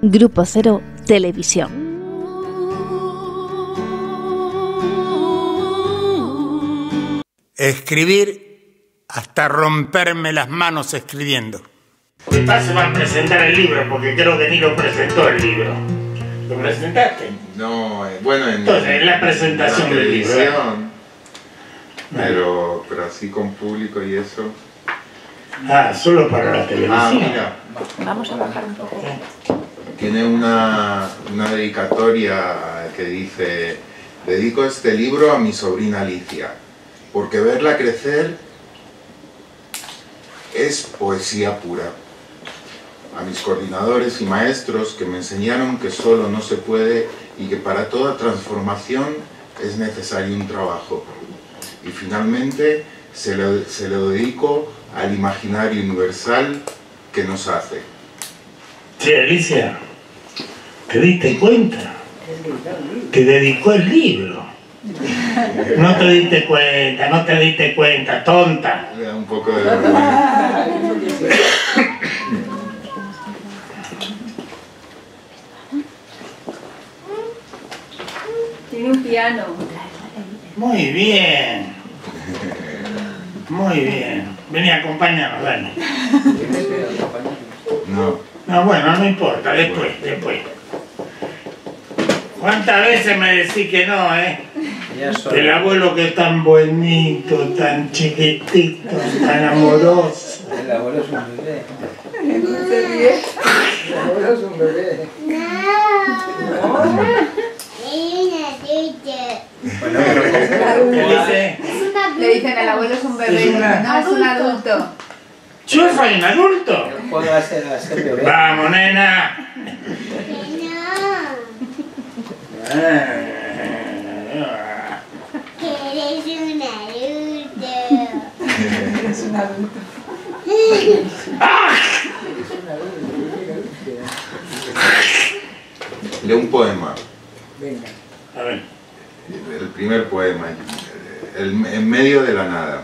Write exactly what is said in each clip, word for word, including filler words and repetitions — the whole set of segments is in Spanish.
Grupo Cero Televisión. Escribir hasta romperme las manos escribiendo. Mi padre se va a presentar el libro porque creo que ni lo presentó el libro. ¿Lo presentaste? No, eh, bueno, en, Entonces, en la presentación en la del libro. televisión, pero, pero así con público y eso. Ah, solo para la televisión. Ah, mira. Vamos a bajar un poco. Tiene una, una dedicatoria que dice: dedico este libro a mi sobrina Alicia, porque verla crecer es poesía pura. A mis coordinadores y maestros que me enseñaron que solo no se puede y que para toda transformación es necesario un trabajo. Y finalmente se lo, se lo dedico al imaginario universal que nos hace. Sí, Alicia, ¿te diste cuenta? Te dedicó el libro. No te diste cuenta, no te diste cuenta, tonta. Le da un poco de vergüenza. Tiene un piano. Muy bien. Muy bien. Vení, acompáñanos, dale. No. No, bueno, no importa, después, después. ¿Cuántas veces me decís que no, eh? El abuelo que es tan bonito, tan chiquitito, tan amoroso. El abuelo es un bebé. ¿No se ríe? El abuelo es un bebé. No. ¿Qué dice? Le dicen el abuelo es un bebé. No, es un adulto. ¿Yo soy un adulto? Puedo hacer a ser bebé. Vamos, nena. Es un adulto. Leo un poema. Venga. A ver. El primer poema. El, en medio de la nada.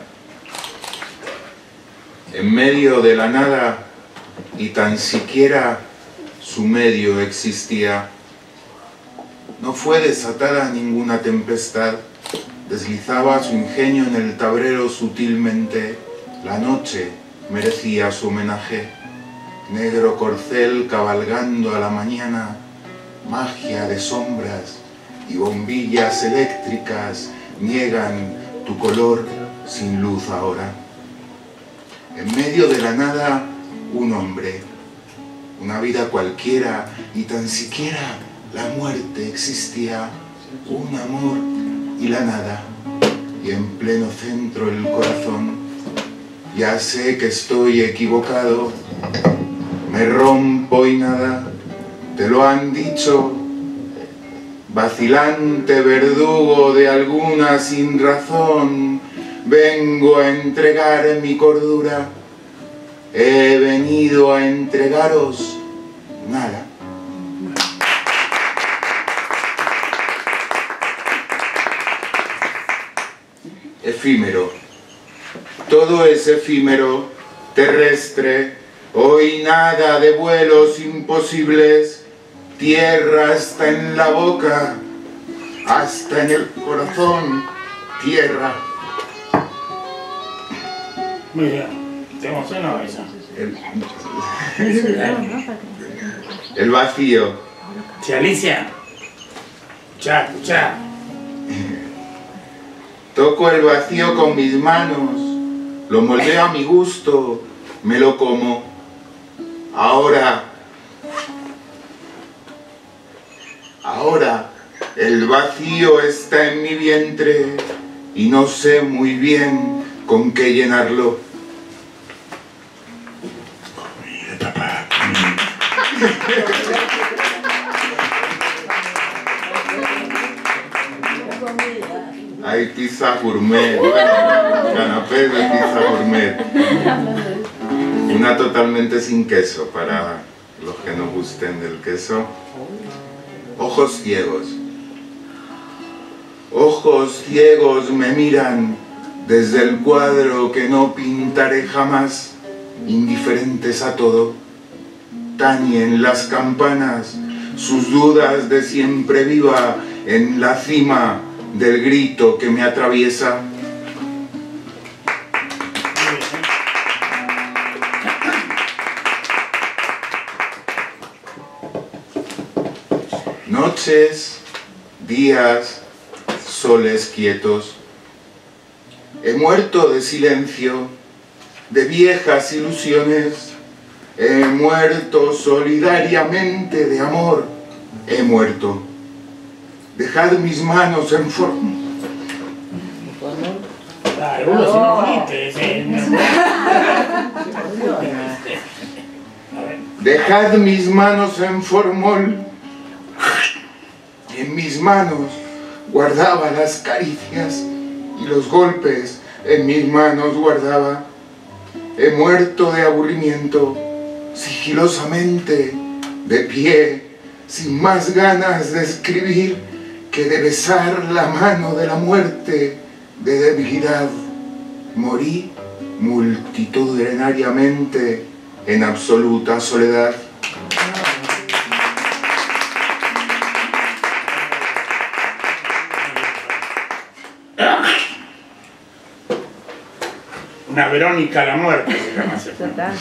En medio de la nada, y tan siquiera su medio existía, no fue desatada ninguna tempestad, deslizaba su ingenio en el tablero sutilmente, la noche merecía su homenaje, negro corcel cabalgando a la mañana, magia de sombras y bombillas eléctricas niegan tu color sin luz ahora. En medio de la nada, un hombre, una vida cualquiera, y tan siquiera la muerte existía, un amor y la nada, y en pleno centro el corazón. Ya sé que estoy equivocado, me rompo y nada, te lo han dicho, vacilante verdugo de alguna sin razón. Vengo a entregar mi cordura, he venido a entregaros nada. Efímero, todo es efímero, terrestre, hoy nada de vuelos imposibles, tierra hasta en la boca, hasta en el corazón, tierra. Muy bien. ¿Te emocionó eso? El, el vacío. Sí, Alicia. Escuchá, escuchá. Toco el vacío con mis manos, lo moldeo a mi gusto, me lo como. Ahora, ahora el vacío está en mi vientre y no sé muy bien con qué llenarlo. Comida, papá, Comida. Hay pizza gourmet, bueno, canapés de pizza gourmet. Una totalmente sin queso para los que no gusten del queso. Ojos ciegos. Ojos ciegos me miran desde el cuadro que no pintaré jamás, indiferentes a todo. tañen las campanas, sus dudas de siempre viva en la cima del grito que me atraviesa. Noches, días, soles quietos. He muerto de silencio, de viejas ilusiones. He muerto solidariamente de amor. He muerto. Dejad mis manos en forma. Dejad mis manos en formol. En mis manos guardaba las caricias y los golpes. En mis manos guardaba. He muerto de aburrimiento, sigilosamente, de pie, sin más ganas de escribir que de besar la mano de la muerte, de debilidad. Morí multitudinariamente en absoluta soledad. Una Verónica a la muerte se llama ese.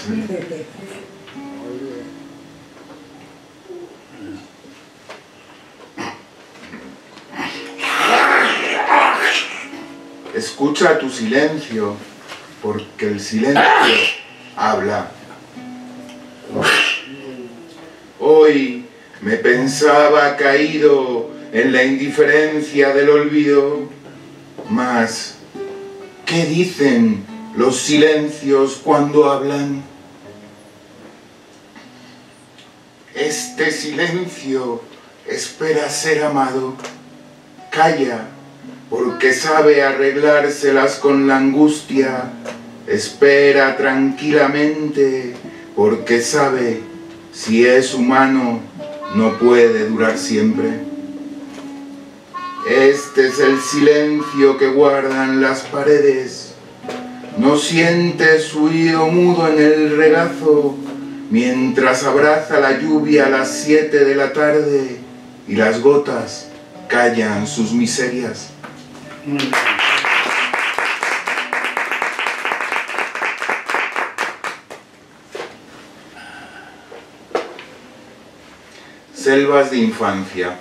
Escucha tu silencio, porque el silencio habla. Hoy me pensaba caído en la indiferencia del olvido, mas ¿qué dicen los silencios cuando hablan? Este silencio espera ser amado, calla porque sabe arreglárselas con la angustia, espera tranquilamente porque sabe, si es humano, no puede durar siempre. Este es el silencio que guardan las paredes. No siente su oído mudo en el regazo mientras abraza la lluvia a las siete de la tarde y las gotas callan sus miserias. Selvas de infancia.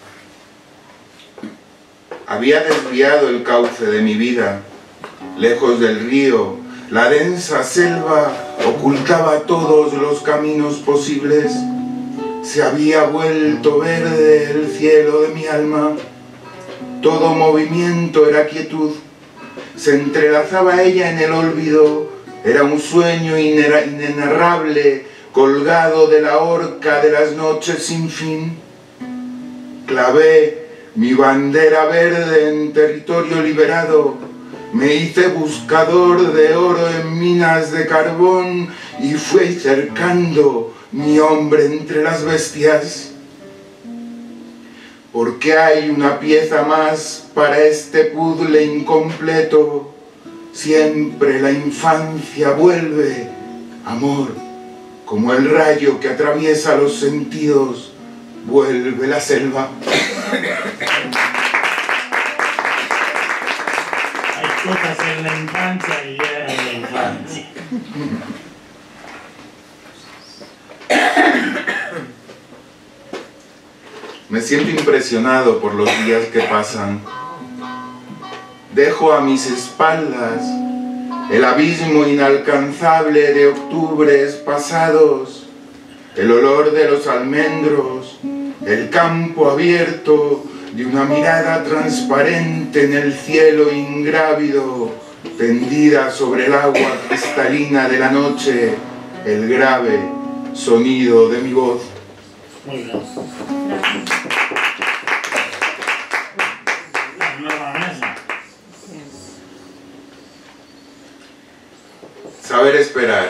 Había desviado el cauce de mi vida. Lejos del río, la densa selva ocultaba todos los caminos posibles. Se había vuelto verde el cielo de mi alma. Todo movimiento era quietud. Se entrelazaba ella en el olvido. Era un sueño inenarrable, colgado de la horca de las noches sin fin. Clavé mi bandera verde en territorio liberado. Me hice buscador de oro en minas de carbón y fui cercando mi hombre entre las bestias. Porque hay una pieza más para este puzzle incompleto. Siempre la infancia vuelve, amor, como el rayo que atraviesa los sentidos, vuelve la selva. Hay cosas en la infancia y ya en la infancia. Me siento impresionado por los días que pasan. Dejo a mis espaldas el abismo inalcanzable de octubres pasados, el olor de los almendros, el campo abierto de una mirada transparente en el cielo ingrávido, tendida sobre el agua cristalina de la noche, el grave sonido de mi voz. Muy bien. Saber esperar.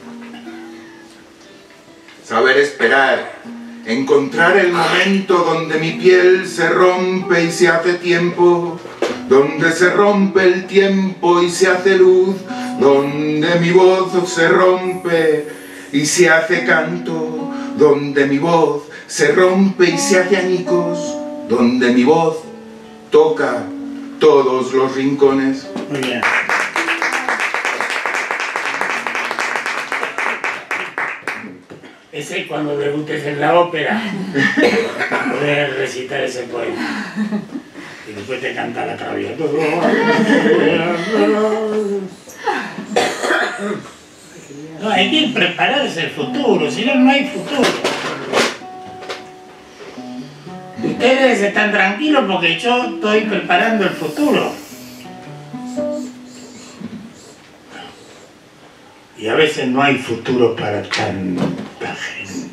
Saber esperar. Encontrar el momento donde mi piel se rompe y se hace tiempo. Donde se rompe el tiempo y se hace luz. Donde mi voz se rompe y se hace canto. donde mi voz se rompe y se hace añicos, donde mi voz toca todos los rincones. Muy bien. Ese cuando debutes en la ópera, puedes recitar ese poema. Y después te canta la traviata. No, hay que prepararse el futuro, si no, no hay futuro. Ustedes están tranquilos porque yo estoy preparando el futuro. Y a veces no hay futuro para tanta gente.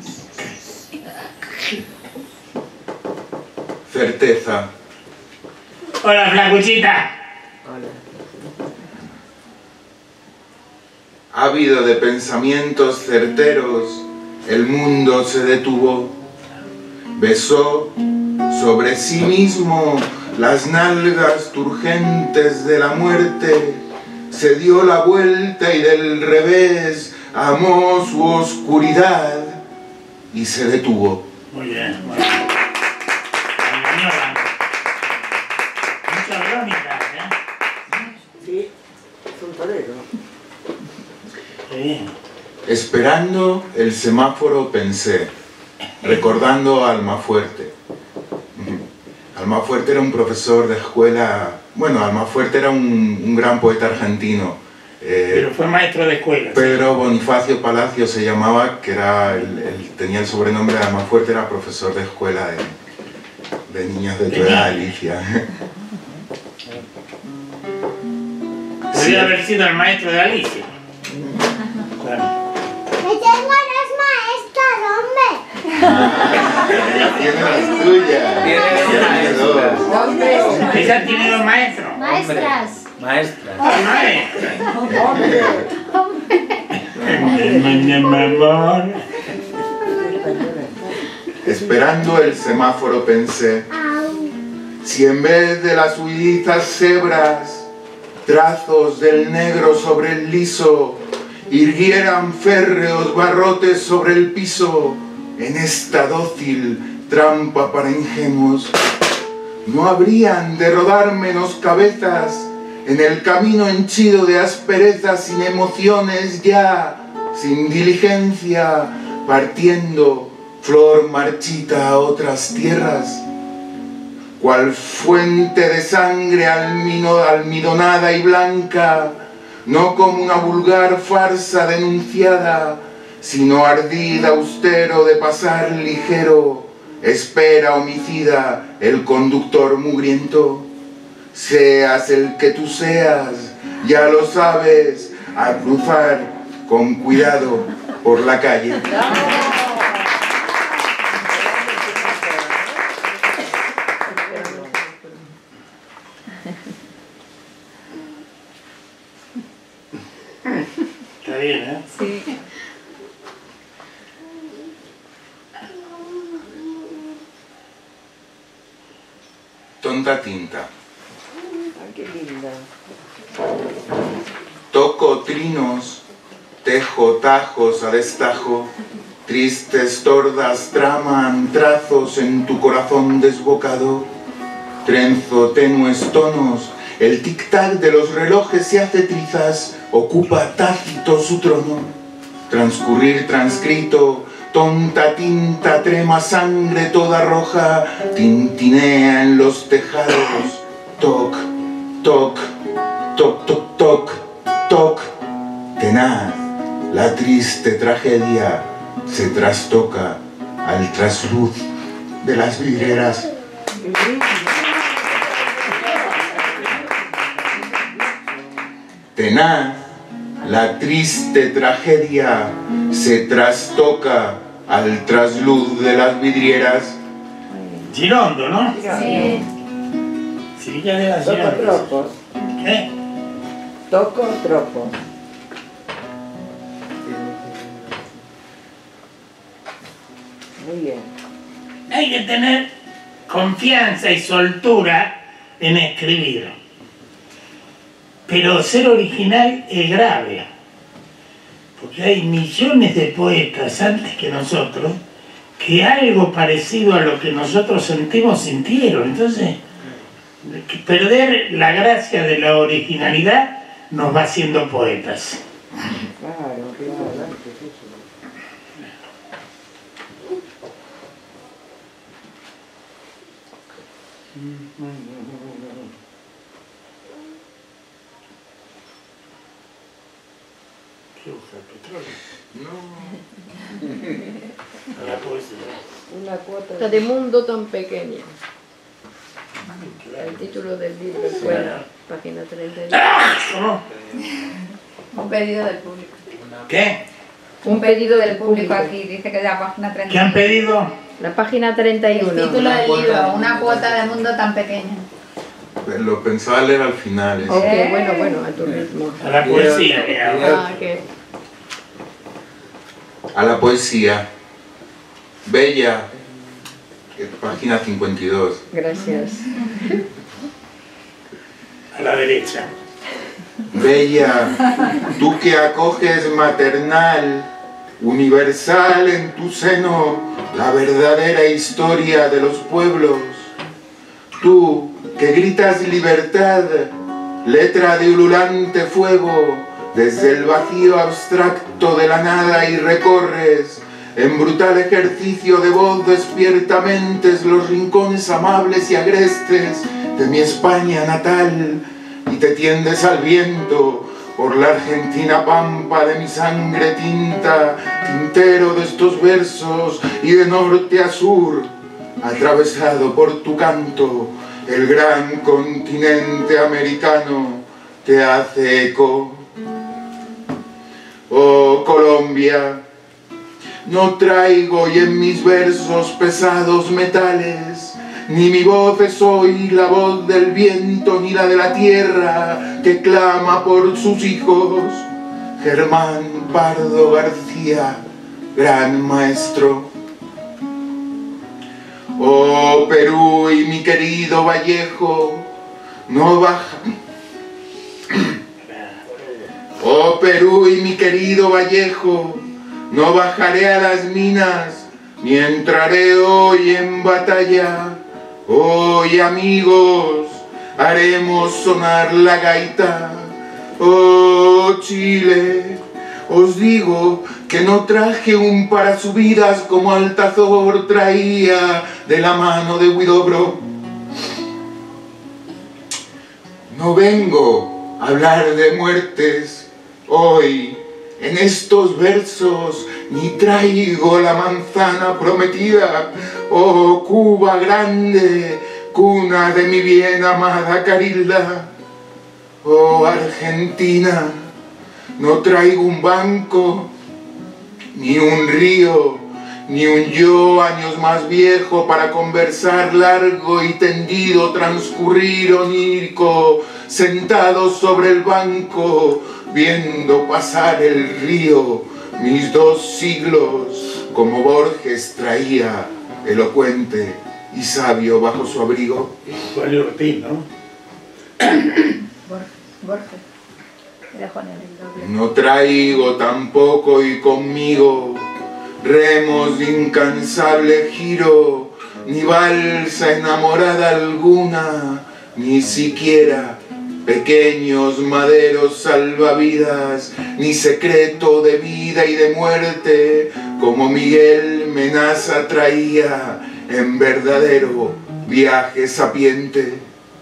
Certeza. Hola, flacuchita. Ávido de pensamientos certeros, el mundo se detuvo. Besó sobre sí mismo las nalgas turgentes de la muerte, se dio la vuelta y del revés amó su oscuridad y se detuvo. Muy bien, muy bien. Muchas crónicas, ¿eh? Sí, es un torero. Sí. Esperando el semáforo pensé, recordando a Almafuerte. Almafuerte era un profesor de escuela, bueno, Almafuerte era un, un gran poeta argentino. Eh, Pero fue maestro de escuela. Pedro Bonifacio Palacio se llamaba, que era el, el, tenía el sobrenombre de Almafuerte, era profesor de escuela de, de niños de tu edad, Alicia. Podría Sí. haber sido el maestro de Alicia. Claro. ¡Me tengo unas maestras, hombre! Tiene las tuyas. Tiene dos dos. maestras. Ella tiene dos maestros. Maestras. Maestra. Maestra. Esperando el semáforo pensé, si en vez de las huidizas cebras, trazos del negro sobre el liso, irguieran férreos barrotes sobre el piso, en esta dócil trampa para ingenuos, no habrían de rodar menos cabezas en el camino henchido de asperezas, sin emociones ya, sin diligencia, partiendo flor marchita a otras tierras, cual fuente de sangre almino, almidonada y blanca, no como una vulgar farsa denunciada, sino ardid austero de pasar ligero, espera homicida el conductor mugriento. Seas el que tú seas, ya lo sabes, a cruzar con cuidado por la calle. Está bien, ¿eh? Sí. Tonta tinta. Ay, qué linda. Toco trinos, tejo tajos a destajo, tristes tordas traman trazos en tu corazón desbocado, trenzo tenues tonos, el tic-tac de los relojes se hace trizas, ocupa tácito su trono, transcurrir transcrito, tonta tinta trema sangre toda roja, tintinea en los tejados, toc, toc, toc, toc, toc, toc, tenaz, la triste tragedia se trastoca al trasluz de las vidrieras. Tenaz, la triste tragedia se trastoca al trasluz de las vidrieras. Girondo, ¿no? Sí. Sevilla de la Toco Girondo. tropos. ¿Qué? Toco tropos. Muy bien. Hay que tener confianza y soltura en escribir. Pero ser original es grave. Porque hay millones de poetas antes que nosotros que algo parecido a lo que nosotros sentimos sintieron. Entonces, perder la gracia de la originalidad nos va haciendo poetas. Claro, claro. ¿Qué usa? ¿Petróleo? No. A la poesía. Una cuota Está de mundo tan pequeño. El título del libro fue la página treinta y uno. Un pedido del público. ¿Qué? Un pedido del público aquí, dice que es la página treinta y uno. ¿Qué han pedido? La página treinta y El uno. título del libro, una cuota de mundo tan pequeña. Lo pensaba leer al final. eso. Ok, ¿Eh? bueno, bueno, a tu ritmo. A la poesía. que hago. Ah, que A la poesía. Bella. eh, Página cincuenta y dos. gracias. A la derecha. Bella, tú que acoges maternal, universal en tu seno, la verdadera historia de los pueblos. Tú que gritas libertad, letra de ululante fuego, desde el vacío abstracto de la nada y recorres, en brutal ejercicio de voz despiertamente los rincones amables y agrestes de mi España natal, y te tiendes al viento por la argentina pampa de mi sangre tinta, tintero de estos versos y de norte a sur, atravesado por tu canto, el gran continente americano te hace eco. Oh Colombia, no traigo hoy en mis versos pesados metales, ni mi voz es hoy la voz del viento ni la de la tierra que clama por sus hijos. Germán Pardo García, gran maestro. Oh Perú y mi querido Vallejo, no baja. Oh Perú y mi querido Vallejo, no bajaré a las minas, ni entraré hoy en batalla. Hoy, amigos, haremos sonar la gaita. Oh Chile, os digo que no traje un parasubidas como Altazor traía de la mano de Huidobro. No vengo a hablar de muertes hoy en estos versos, ni traigo la manzana prometida. Oh Cuba grande, cuna de mi bien amada Carilda. Oh Argentina, no traigo un banco, ni un río, ni un yo años más viejo para conversar largo y tendido, transcurrir onírico, sentados sobre el banco, viendo pasar el río, mis dos siglos, como Borges traía, elocuente y sabio bajo su abrigo. Juan Ortiz, ¿no? Borges, Borges. Era Juan el doble. No traigo tampoco y conmigo remos de incansable giro, ni balsa enamorada alguna, ni siquiera pequeños maderos salvavidas, ni secreto de vida y de muerte, como Miguel Menaza traía en verdadero viaje sapiente.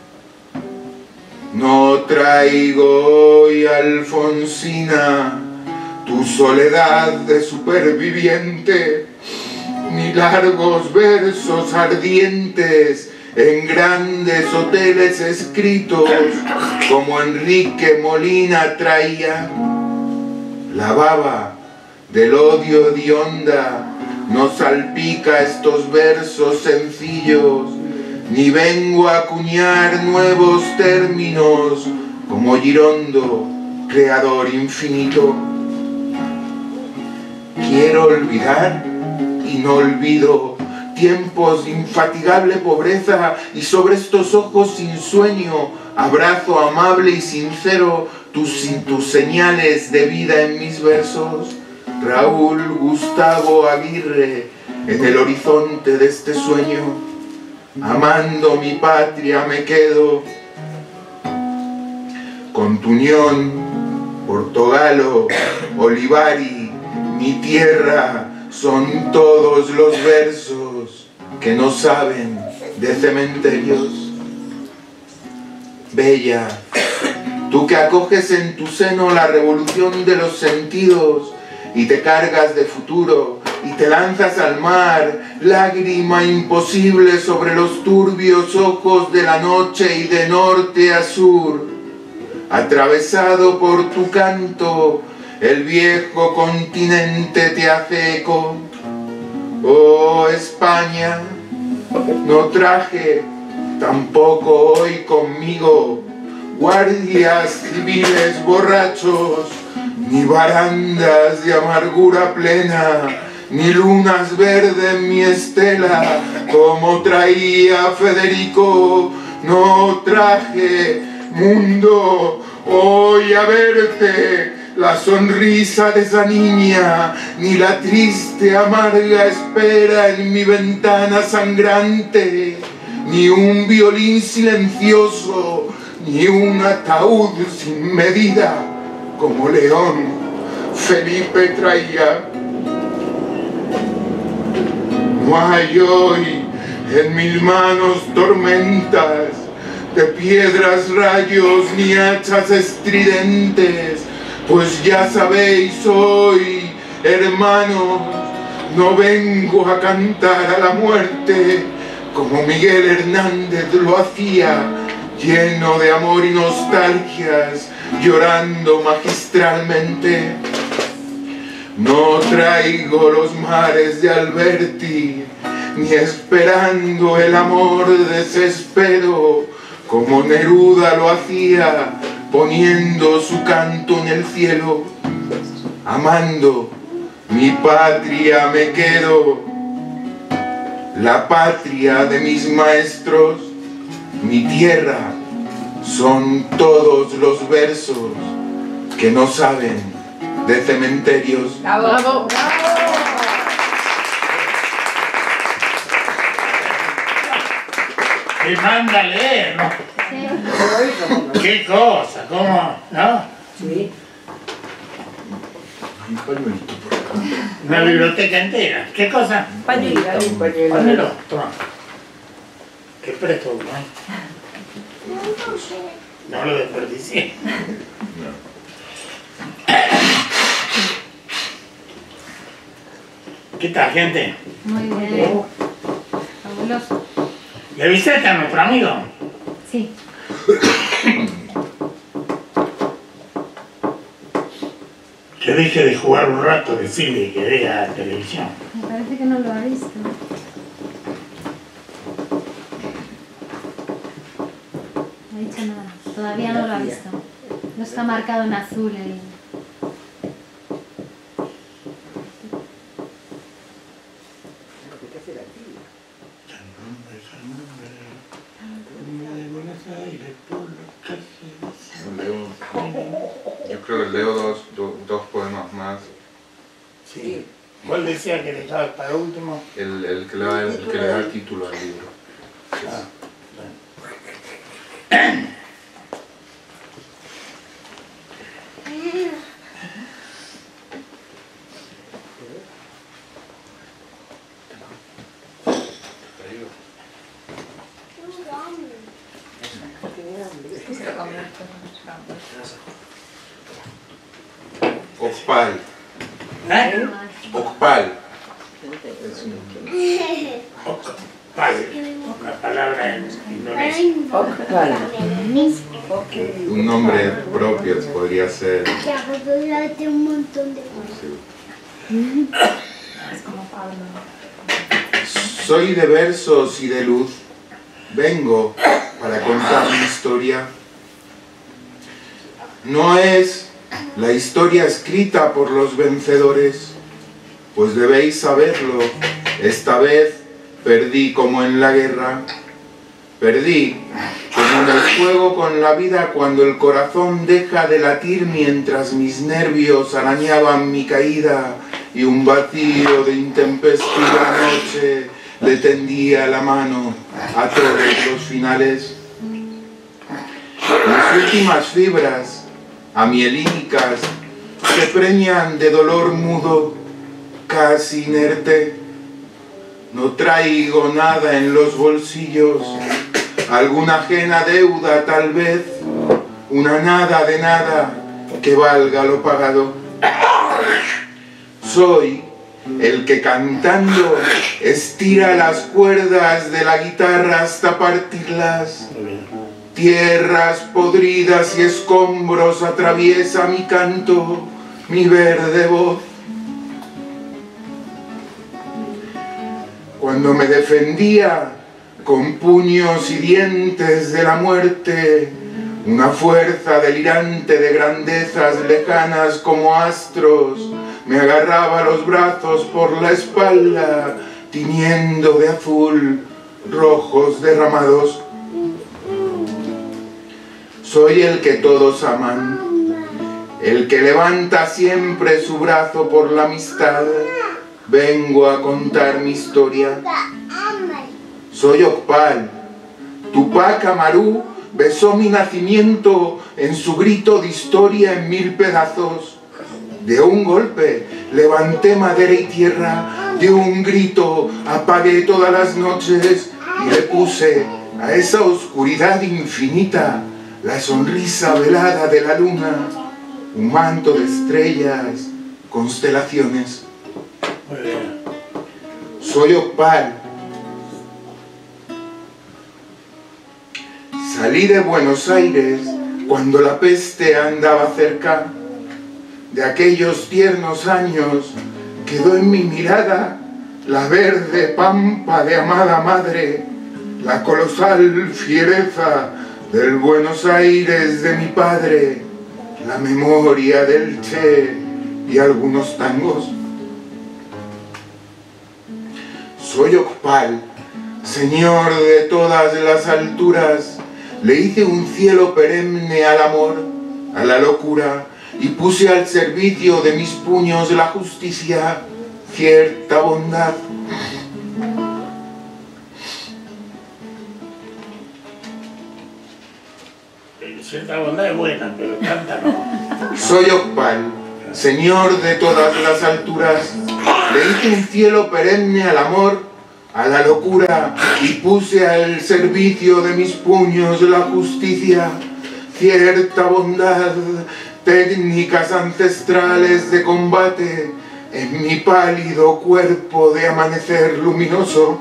No traigo hoy, Alfonsina, tu soledad de superviviente, ni largos versos ardientes en grandes hoteles escritos como Enrique Molina traía. La baba del odio hedionda no salpica estos versos sencillos, ni vengo a acuñar nuevos términos como Girondo, creador infinito. Quiero olvidar y no olvido tiempos de infatigable pobreza, y sobre estos ojos sin sueño abrazo amable y sincero tus, tus señales de vida en mis versos. Raúl Gustavo Aguirre, en el horizonte de este sueño, amando mi patria me quedo. Con tu unión, Portogalo, Olivari, mi tierra, son todos los versos que no saben de cementerios. Bella, tú que acoges en tu seno la revolución de los sentidos y te cargas de futuro y te lanzas al mar, lágrima imposible sobre los turbios ojos de la noche y de norte a sur. Atravesado por tu canto, el viejo continente te hace eco. Oh España, no traje tampoco hoy conmigo guardias civiles borrachos, ni barandas de amargura plena, ni lunas verdes en mi estela, como traía Federico. No traje, mundo, hoy a verte la sonrisa de esa niña, ni la triste amarga espera en mi ventana sangrante, ni un violín silencioso, ni un ataúd sin medida, como León Felipe traía. No hay hoy en mis manos tormentas de piedras, rayos, ni hachas estridentes, pues ya sabéis hoy, hermanos, no vengo a cantar a la muerte como Miguel Hernández lo hacía, lleno de amor y nostalgias, llorando magistralmente. No traigo los mares de Alberti, ni esperando el amor desespero, como Neruda lo hacía, poniendo su canto en el cielo. Amando mi patria me quedo, la patria de mis maestros, mi tierra, son todos los versos que no saben de cementerios. ¡Bravo! ¡Bravo! Te manda a leer, ¿no? Sí. ¿Qué cosa? ¿Cómo? ¿No? Sí. Un pañuelito por acá. Una biblioteca entera. ¿Qué cosa? Pañuelito. Dale un pañuelo. Pónmelo, toma. Qué presto, ¿no? No lo desperdicié. ¿Qué tal, gente? Muy bien. Fabuloso. ¿Le visita a nuestro amigo? Sí. Que deje de jugar un rato, decirle que vea televisión. Me parece que no lo ha visto. No ha dicho nada. Todavía no lo ha visto. No está marcado en azul el... Leo, yo creo que leo dos, do- dos poemas más. Sí. ¿Cuál decía que dejaba para último? El, el que, le da, el que le da el título al libro. Ah, Ocpal. ¿Eh? Ocpal. Vale. Una palabra en indonesio. Un nombre propio podría ser. un montón de cosas. Soy de versos y de luz. Vengo para contar mi historia. No es la historia escrita por los vencedores, pues debéis saberlo, esta vez perdí como en la guerra. Perdí como en el juego con la vida cuando el corazón deja de latir mientras mis nervios arañaban mi caída y un vacío de intempestiva noche le tendía la mano a todos los finales. Las últimas fibras, amielínicas, se preñan de dolor mudo, casi inerte. No traigo nada en los bolsillos, alguna ajena deuda tal vez, una nada de nada que valga lo pagado. Soy el que cantando estira las cuerdas de la guitarra hasta partirlas. Tierras podridas y escombros atraviesa mi canto, mi verde voz. Cuando me defendía con puños y dientes de la muerte, una fuerza delirante de grandezas lejanas como astros me agarraba los brazos por la espalda, tiñendo de azul rojos derramados. Soy el que todos aman, el que levanta siempre su brazo por la amistad. Vengo a contar mi historia. Soy Okpal. Tupac Amaru besó mi nacimiento en su grito de historia en mil pedazos. De un golpe levanté madera y tierra, de un grito apagué todas las noches y le puse a esa oscuridad infinita la sonrisa velada de la luna, un manto de estrellas, constelaciones. Soy Okpal. Salí de Buenos Aires cuando la peste andaba cerca. De aquellos tiernos años quedó en mi mirada la verde pampa de amada madre, la colosal fiereza del Buenos Aires de mi padre, la memoria del Che y algunos tangos. Soy Okpal, señor de todas las alturas, le hice un cielo perenne al amor, a la locura, y puse al servicio de mis puños la justicia, cierta bondad. Cierta bondad es buena, pero tanta no. Soy Okpal, señor de todas las alturas, le hice un cielo perenne al amor, a la locura, y puse al servicio de mis puños la justicia, cierta bondad, técnicas ancestrales de combate en mi pálido cuerpo de amanecer luminoso.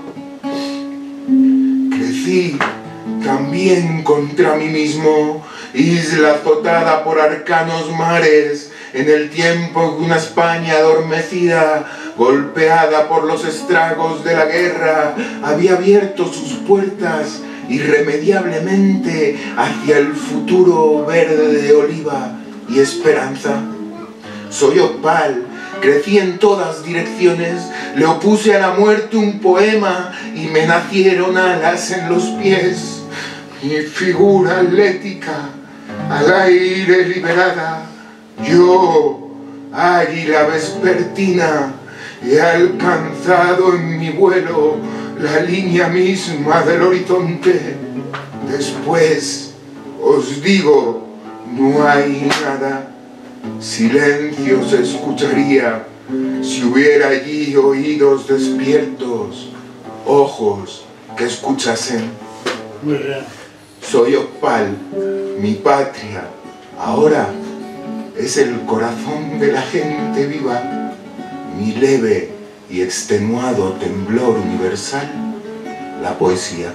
Crecí también contra mí mismo, isla azotada por arcanos mares, en el tiempo que una España adormecida, golpeada por los estragos de la guerra, había abierto sus puertas irremediablemente hacia el futuro verde de oliva y esperanza. Soy Okpal, crecí en todas direcciones, le opuse a la muerte un poema y me nacieron alas en los pies. Mi figura atlética, al aire liberada, yo, águila vespertina, he alcanzado en mi vuelo la línea misma del horizonte. Después, os digo, no hay nada. Silencio se escucharía si hubiera allí oídos despiertos, ojos que escuchasen. Muy bien. Soy Okpal, mi patria, ahora es el corazón de la gente viva, mi leve y extenuado temblor universal, la poesía.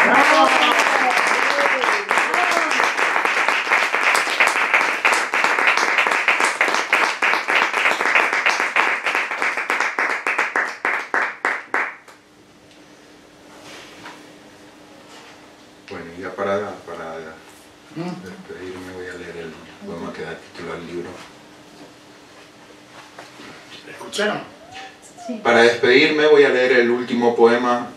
Bueno, y ya para, para despedirme voy a leer el poema que da título al libro. ¿Escucharon? Sí. Para despedirme voy a leer el último poema,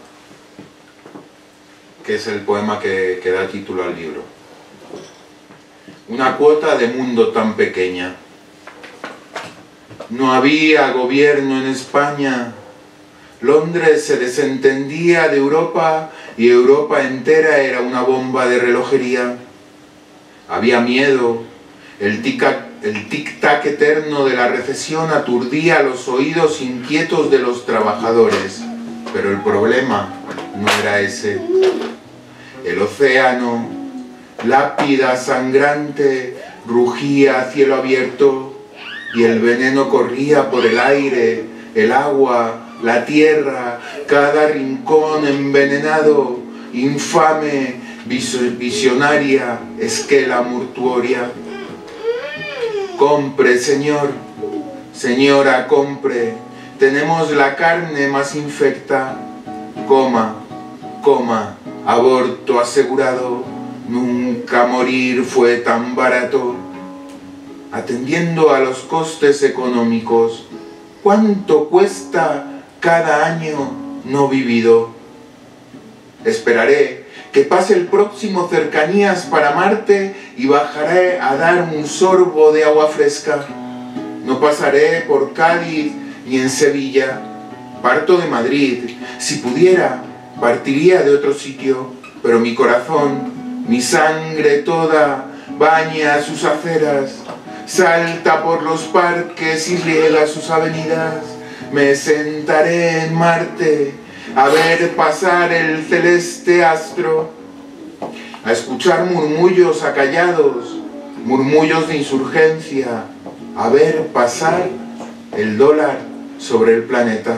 que es el poema que, que da título al libro. Una cuota de mundo tan pequeña. no había gobierno en España. Londres se desentendía de Europa y Europa entera era una bomba de relojería. Había miedo, el tic-tac el tic-tac eterno de la recesión aturdía los oídos inquietos de los trabajadores, pero el problema no era ese. El océano, lápida sangrante, rugía a cielo abierto y el veneno corría por el aire, el agua, la tierra, cada rincón envenenado, infame, visionaria, esquela mortuoria. Compre, señor, señora, compre, tenemos la carne más infecta. Coma, coma, aborto asegurado, nunca morir fue tan barato. Atendiendo a los costes económicos, ¿cuánto cuesta cada año no vivido? Esperaré que pase el próximo Cercanías para Marte y bajaré a dar un sorbo de agua fresca. No pasaré por Cádiz ni en Sevilla. Parto de Madrid. Si pudiera, partiría de otro sitio, pero mi corazón, mi sangre toda, baña sus aceras, salta por los parques y riega sus avenidas. Me sentaré en Marte a ver pasar el celeste astro, a escuchar murmullos acallados, murmullos de insurgencia, a ver pasar el dólar sobre el planeta.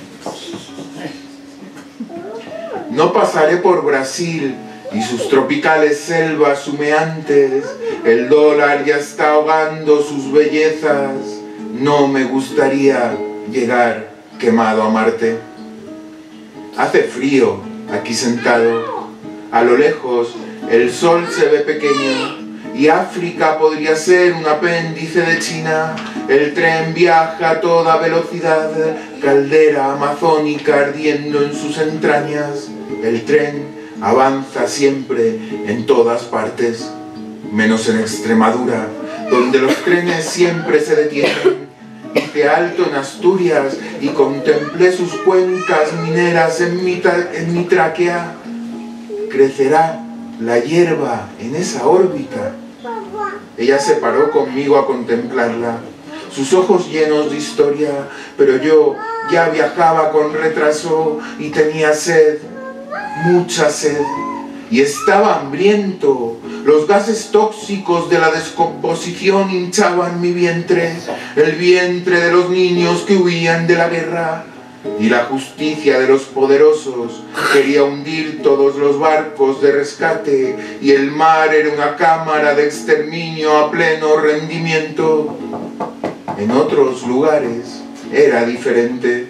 No pasaré por Brasil y sus tropicales selvas humeantes, el dólar ya está ahogando sus bellezas. No me gustaría llegar quemado a Marte. Hace frío aquí sentado, a lo lejos el sol se ve pequeño y África podría ser un apéndice de China. El tren viaja a toda velocidad, caldera amazónica ardiendo en sus entrañas. El tren avanza siempre en todas partes, menos en Extremadura, donde los trenes siempre se detienen. Hice alto en Asturias y contemplé sus cuencas mineras en mi, en mi tráquea. ¿Crecerá la hierba en esa órbita? Ella se paró conmigo a contemplarla, sus ojos llenos de historia, pero yo ya viajaba con retraso y tenía sed, mucha sed, y estaba hambriento. Los gases tóxicos de la descomposición hinchaban mi vientre, el vientre de los niños que huían de la guerra, y la justicia de los poderosos quería hundir todos los barcos de rescate, y el mar era una cámara de exterminio a pleno rendimiento. En otros lugares era diferente.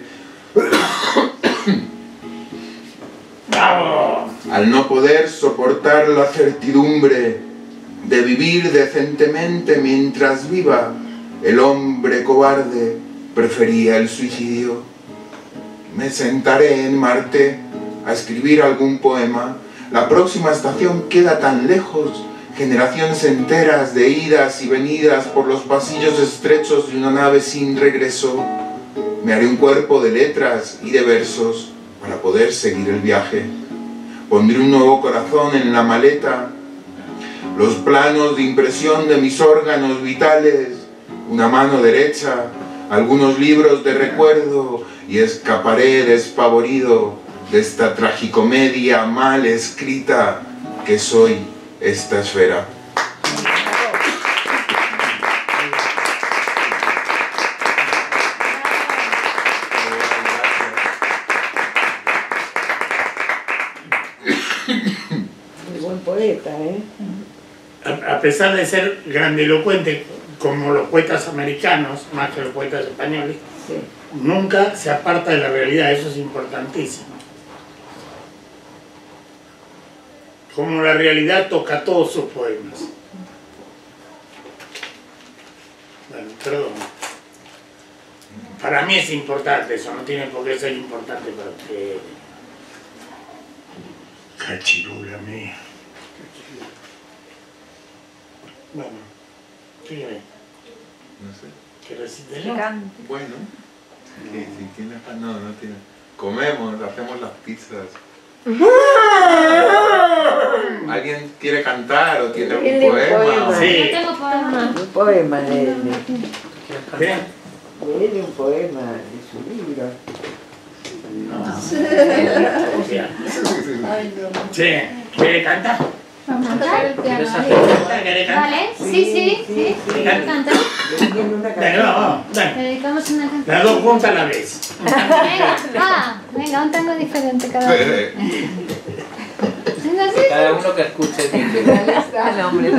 Al no poder soportar la certidumbre de vivir decentemente mientras viva, el hombre cobarde prefería el suicidio. Me sentaré en Marte a escribir algún poema. La próxima estación queda tan lejos, generaciones enteras de idas y venidas por los pasillos estrechos de una nave sin regreso. Me haré un cuerpo de letras y de versos para poder seguir el viaje. Pondré un nuevo corazón en la maleta, los planos de impresión de mis órganos vitales, una mano derecha, algunos libros de recuerdo, y escaparé despavorido de esta tragicomedia mal escrita que soy esta esfera. Muy buen poeta, ¿eh? A, a pesar de ser grandilocuente como los poetas americanos, más que los poetas españoles, Sí. nunca se aparta de la realidad. Eso es importantísimo. Como la realidad toca todos sus poemas. Bueno, perdón. Para mí es importante eso, no tiene por qué ser importante para ustedes. Cachirula mía. Bueno, sígueme. No sé. Que recite yo. Bueno, sí, sí, tiene, no, no tiene. Comemos, hacemos las pizzas. ¿Alguien quiere cantar o tiene Tiene un un poema? poema. Sí. Yo tengo poema. Un poema de él. ¿Qué? Léele un poema de su libro. Sí, ¿quiere cantar? Vamos a tocar el piano. ¿Quiere cantar? ¿Vale? Sí, sí, sí. ¿Quiero cantar? Leyendo una Venga, canción. vamos, venga. Dedicamos una canción. Las dos juntas a la vez. Venga, va. Venga, un tango diferente cada uno. Venga, sí. Cada uno que escuche dice. El hombre.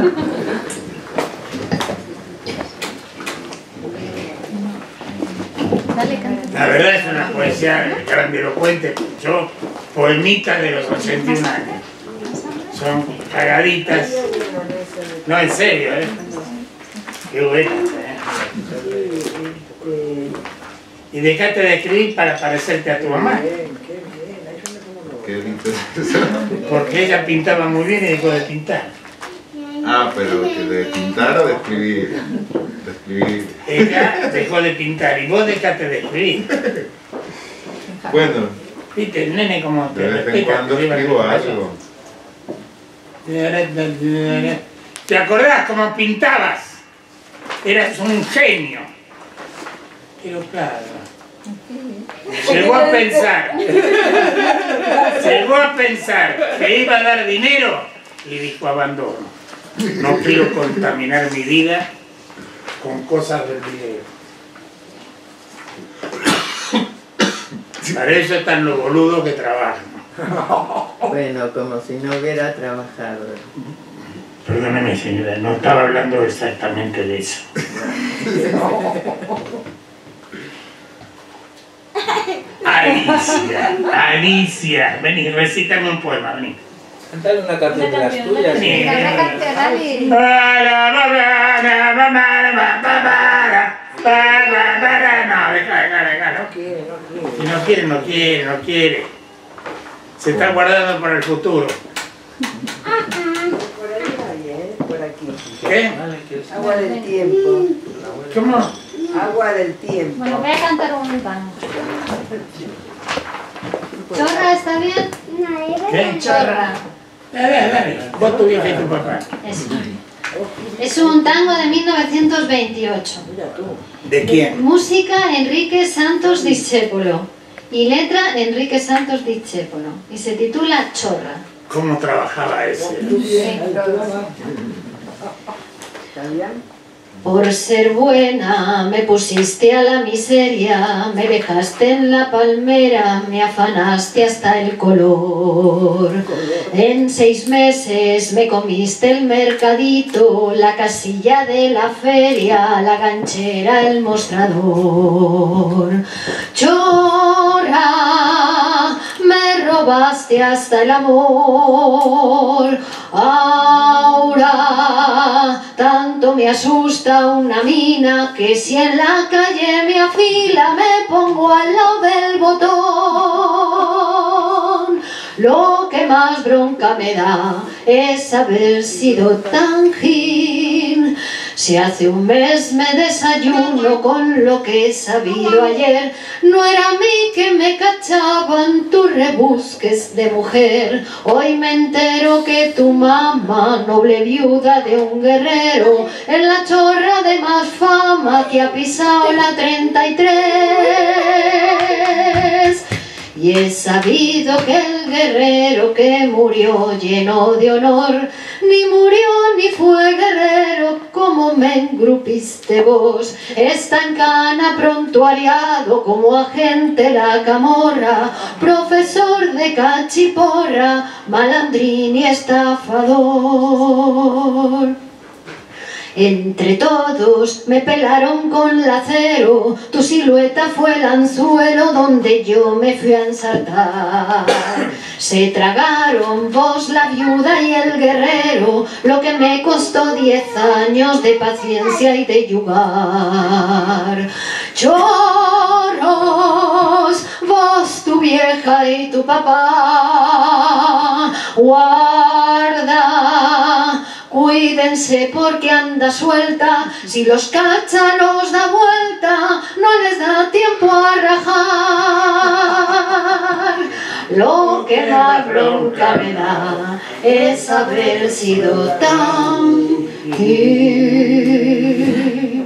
Dale, canta. La verdad es una poesía grandilocuente. Yo, poemita de los ochenta y un años. Son cagaditas. No, en serio, ¿eh? Qué buenas, ¿eh? Y dejate de escribir para parecerte a tu mamá. Qué lindo es eso. Porque ella pintaba muy bien y dejó de pintar. Ah, pero que de pintar o de escribir. De escribir. Ella dejó de pintar y vos dejate de escribir. Bueno, Viste, el nene como te de vez en respeta. cuando te lleva escribo el algo. ¿Te acordás cómo pintabas? Eras un genio. Pero claro, llegó a pensar, llegó a pensar que iba a dar dinero y dijo abandono. No quiero contaminar mi vida con cosas del dinero. Para eso están los boludos que trabajan. Bueno, como si no hubiera trabajado. Perdóneme, señora, no estaba hablando exactamente de eso. Alicia, Alicia, vení, recítame un poema, vení. Cántale una canción de las tuyas. Vení. ¿Sí? Venga, canta, dale. No, deja, deja, deja, No no. quiere, no quiere. Si no quiere, no quiere, no quiere. Se está guardando para el futuro. Por ahí hay, ¿eh? Por aquí. ¿Qué? Vale, que es- Agua del tiempo. ¿Cómo? Agua del tiempo. Bueno, voy a cantar un tango. ¿Chorra está bien? ¿Qué? Chorra. Dale, dale. Vos tu vieja y tu papá. Eso. Es un tango de mil novecientos veintiocho. Mira tú. ¿De quién? Música Enrique Santos Discépolo y letra Enrique Santos Discépolo y se titula Chorra. ¿Cómo trabajaba ese? ¿Está bien? Por ser buena me pusiste a la miseria, me dejaste en la palmera, me afanaste hasta el color. En seis meses me comiste el mercadito, la casilla de la feria, la ganchera, el mostrador. Chorra, me robaste hasta el amor. Ahora tanto me asusta una mina que si en la calle me afila me pongo al lado del botón. Lo que más bronca me da es haber sido tan gil. Si hace un mes me desayuno con lo que he sabido ayer, no era a mí que me cachaban tus rebusques de mujer. Hoy me entero que tu mamá, noble viuda de un guerrero, es la chorra de más fama que ha pisado la treinta y tres. Y he sabido que el guerrero que murió lleno de honor, ni murió ni fue guerrero como me engrupiste vos. Está en cana prontuariado como agente la camorra, profesor de cachiporra, malandrín y estafador. Entre todos me pelaron con lacero, tu silueta fue el anzuelo donde yo me fui a ensartar. Se tragaron vos, la viuda y el guerrero, lo que me costó diez años de paciencia y de yugar. Chorros, vos, tu vieja y tu papá, guarda, cuida cuídense porque anda suelta, si los cacha los da vuelta, no les da tiempo a rajar. Lo que más bronca me da es haber sido tan gil.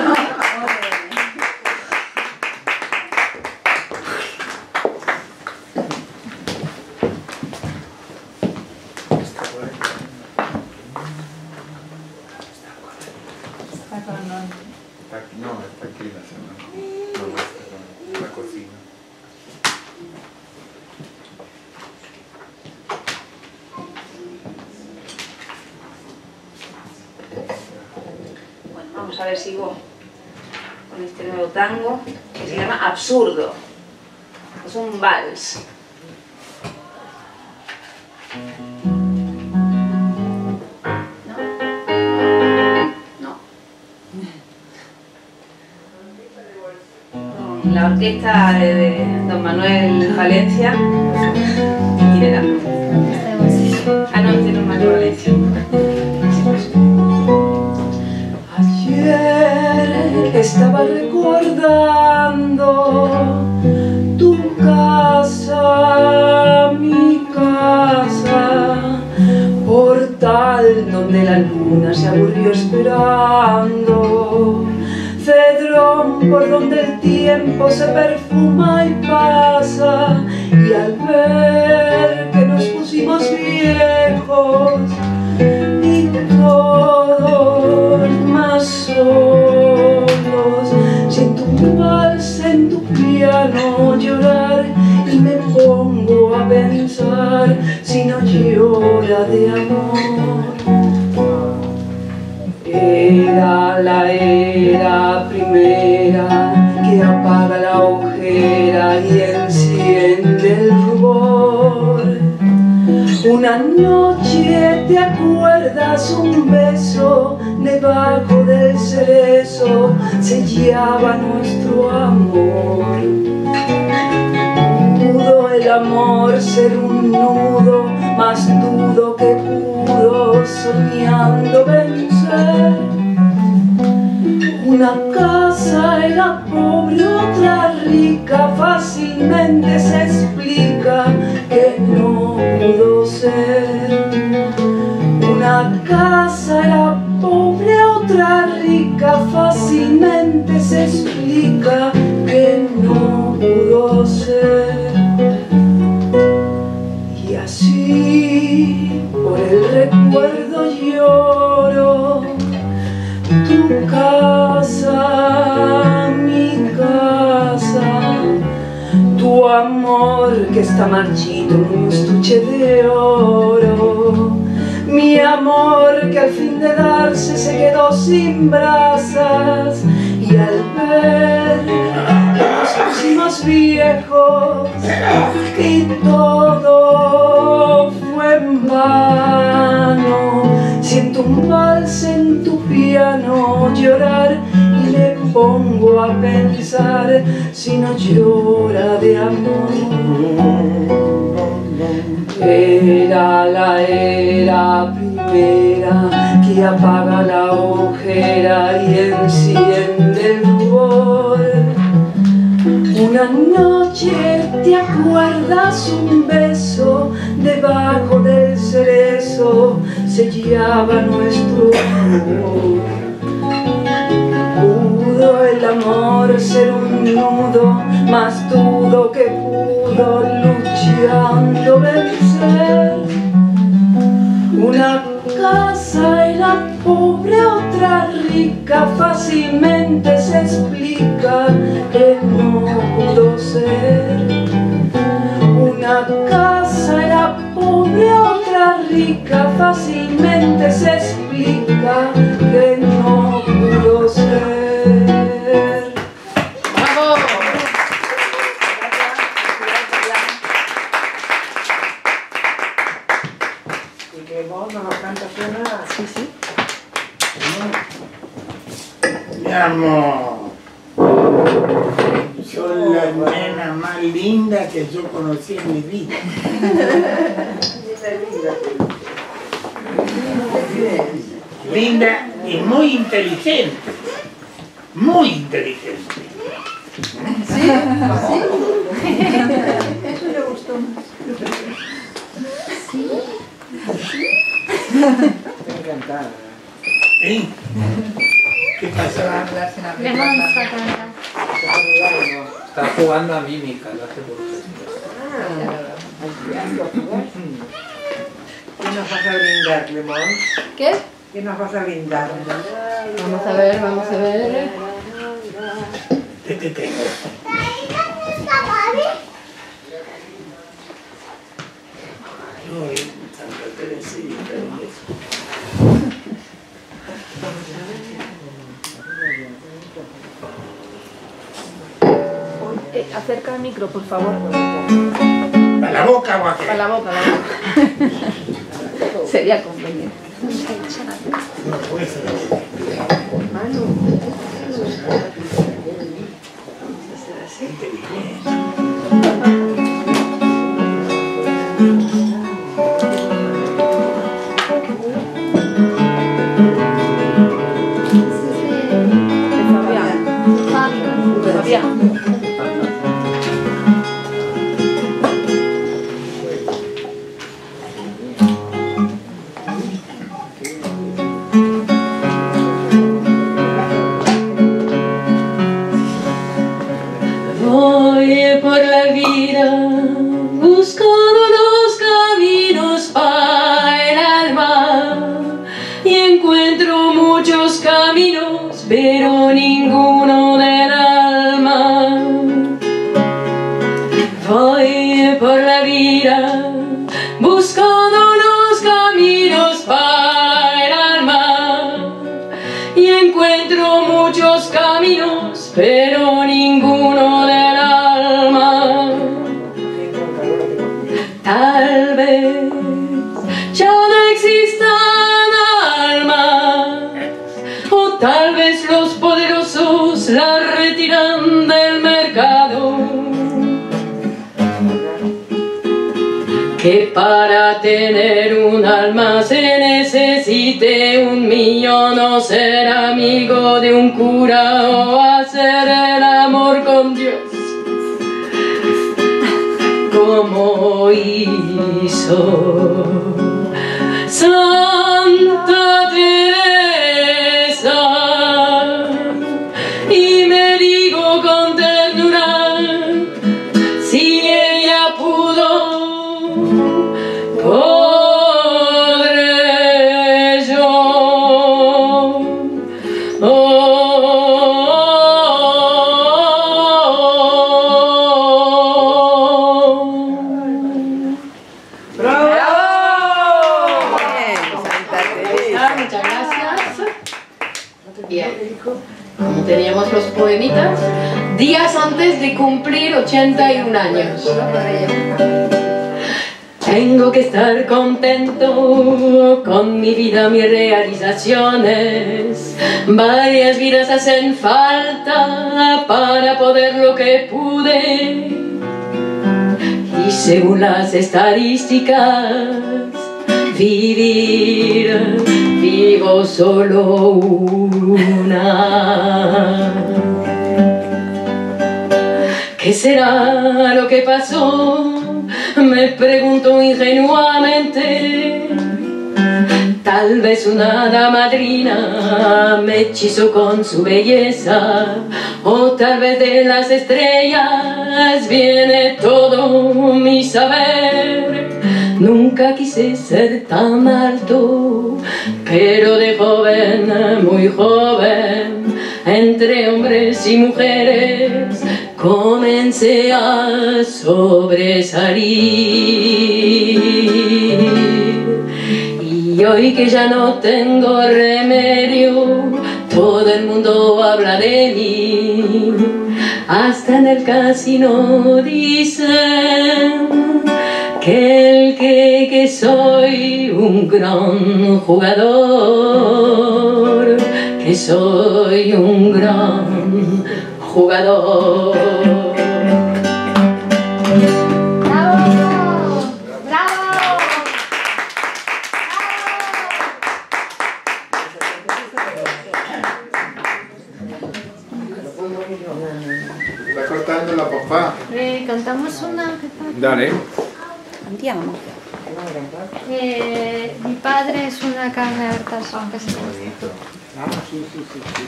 No, está aquí la semana. No, está en la cocina. Bueno, vamos a ver si sigo con este nuevo tango que se llama Absurdo. Es un vals. La orquesta de, de don Manuel Valencia tiene la ah no, tiene un Manuel Valencia. Ayer estaba recordando tu casa, mi casa, portal donde la luna se aburrió esperando, cedrón por donde el tiempo se perfuma y pasa, y al ver que nos pusimos viejos y todos más solos, siento un vals en tu piano llorar y me pongo a pensar si no llora de amor. Era la era primera que apaga la ojera y enciende el rubor. Una noche, ¿te acuerdas? Un beso debajo del cerezo sellaba nuestro amor. Pudo el amor ser un nudo más dudo que pudo, soñando vencer. Una casa era pobre, otra rica, fácilmente se explica que no pudo ser. Una casa era pobre, otra rica, fácilmente se explica que no pudo ser. Y así por el recuerdo lloro, tu casa, mi casa, tu amor que está marchito en un estuche de oro, mi amor que al fin de darse se quedó sin brasas, y al ver que nos pusimos viejos y todo fue en vano, siento un vals en tu piano llorar y me pongo a pensar si no llora de amor. Era la era primera que apaga la ojera y enciende el rubor. Una noche, ¿te acuerdas? Un beso debajo del cerezo sellaba nuestro amor. Pudo el amor ser un nudo más duro que pudo, luchando vencer. Una casa era pobre, otra rica, fácilmente se explica que no pudo ser. Una casa era pobre, otra rica, fácilmente se explica que no pudo ser. ¡Vamos! Y que vos no nos cantas nada. Sí, sí. Mi amor, son la nena más linda que yo conocí en mi vida. linda y muy inteligente. Muy inteligente. ¿Sí? ¿Sí? Eso le gustó más. ¿Sí? Estoy encantada. ¿Eh? ¿Qué pasa? Le vamos a cantar. Está jugando a mímica, lo hace por ¿Qué nos vas a brindar, Limón? ¿Qué? ¿Qué nos vas a brindar? Vamos a ver, vamos a ver. ¿Qué te tengo? Ay, Santa Teresita, un beso. Eh, acerca el micro, por favor. ¿Para la boca o a qué? Para la boca, la boca. Sería conveniente. No puede ser. Voy por la vida buscando los caminos para el alma y encuentro muchos caminos, pero ninguno del alma. Voy por la vida buscando los caminos para el alma y encuentro muchos caminos, pero ninguno del alma. Tal vez ya no existan almas, o tal vez los poderosos la retiran del mercado. Que para tener un alma se necesite un millón, o ser amigo de un cura, o hacer el amor con Dios como hizo Santa Teresa. Y me digo con ternura, si ella pudo, podré yo. Muchas gracias. Bien. Como teníamos los poemitas, días antes de cumplir ochenta y un años. Tengo que estar contento con mi vida, mis realizaciones. Varias vidas hacen falta para poder lo que pude. Y según las estadísticas, vivir, vivo solo una. ¿Qué será lo que pasó? Me pregunto ingenuamente. Tal vez una hada madrina me hechizó con su belleza, o tal vez de las estrellas viene todo mi saber. Nunca quise ser tan alto, pero de joven, muy joven, entre hombres y mujeres, comencé a sobresalir. Y hoy que ya no tengo remedio, todo el mundo habla de mí. Hasta en el casino dicen que el que, que soy un gran jugador, que soy un gran jugador. ¡Bravo! ¡Bravo! cantamos una. Dale. Andiamo. Eh, mi padre es una carne abierta al sol, que se llama. Ah, sí, sí, sí, sí.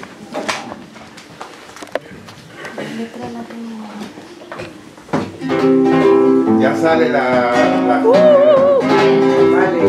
Ya sale la... la... Uh, vale.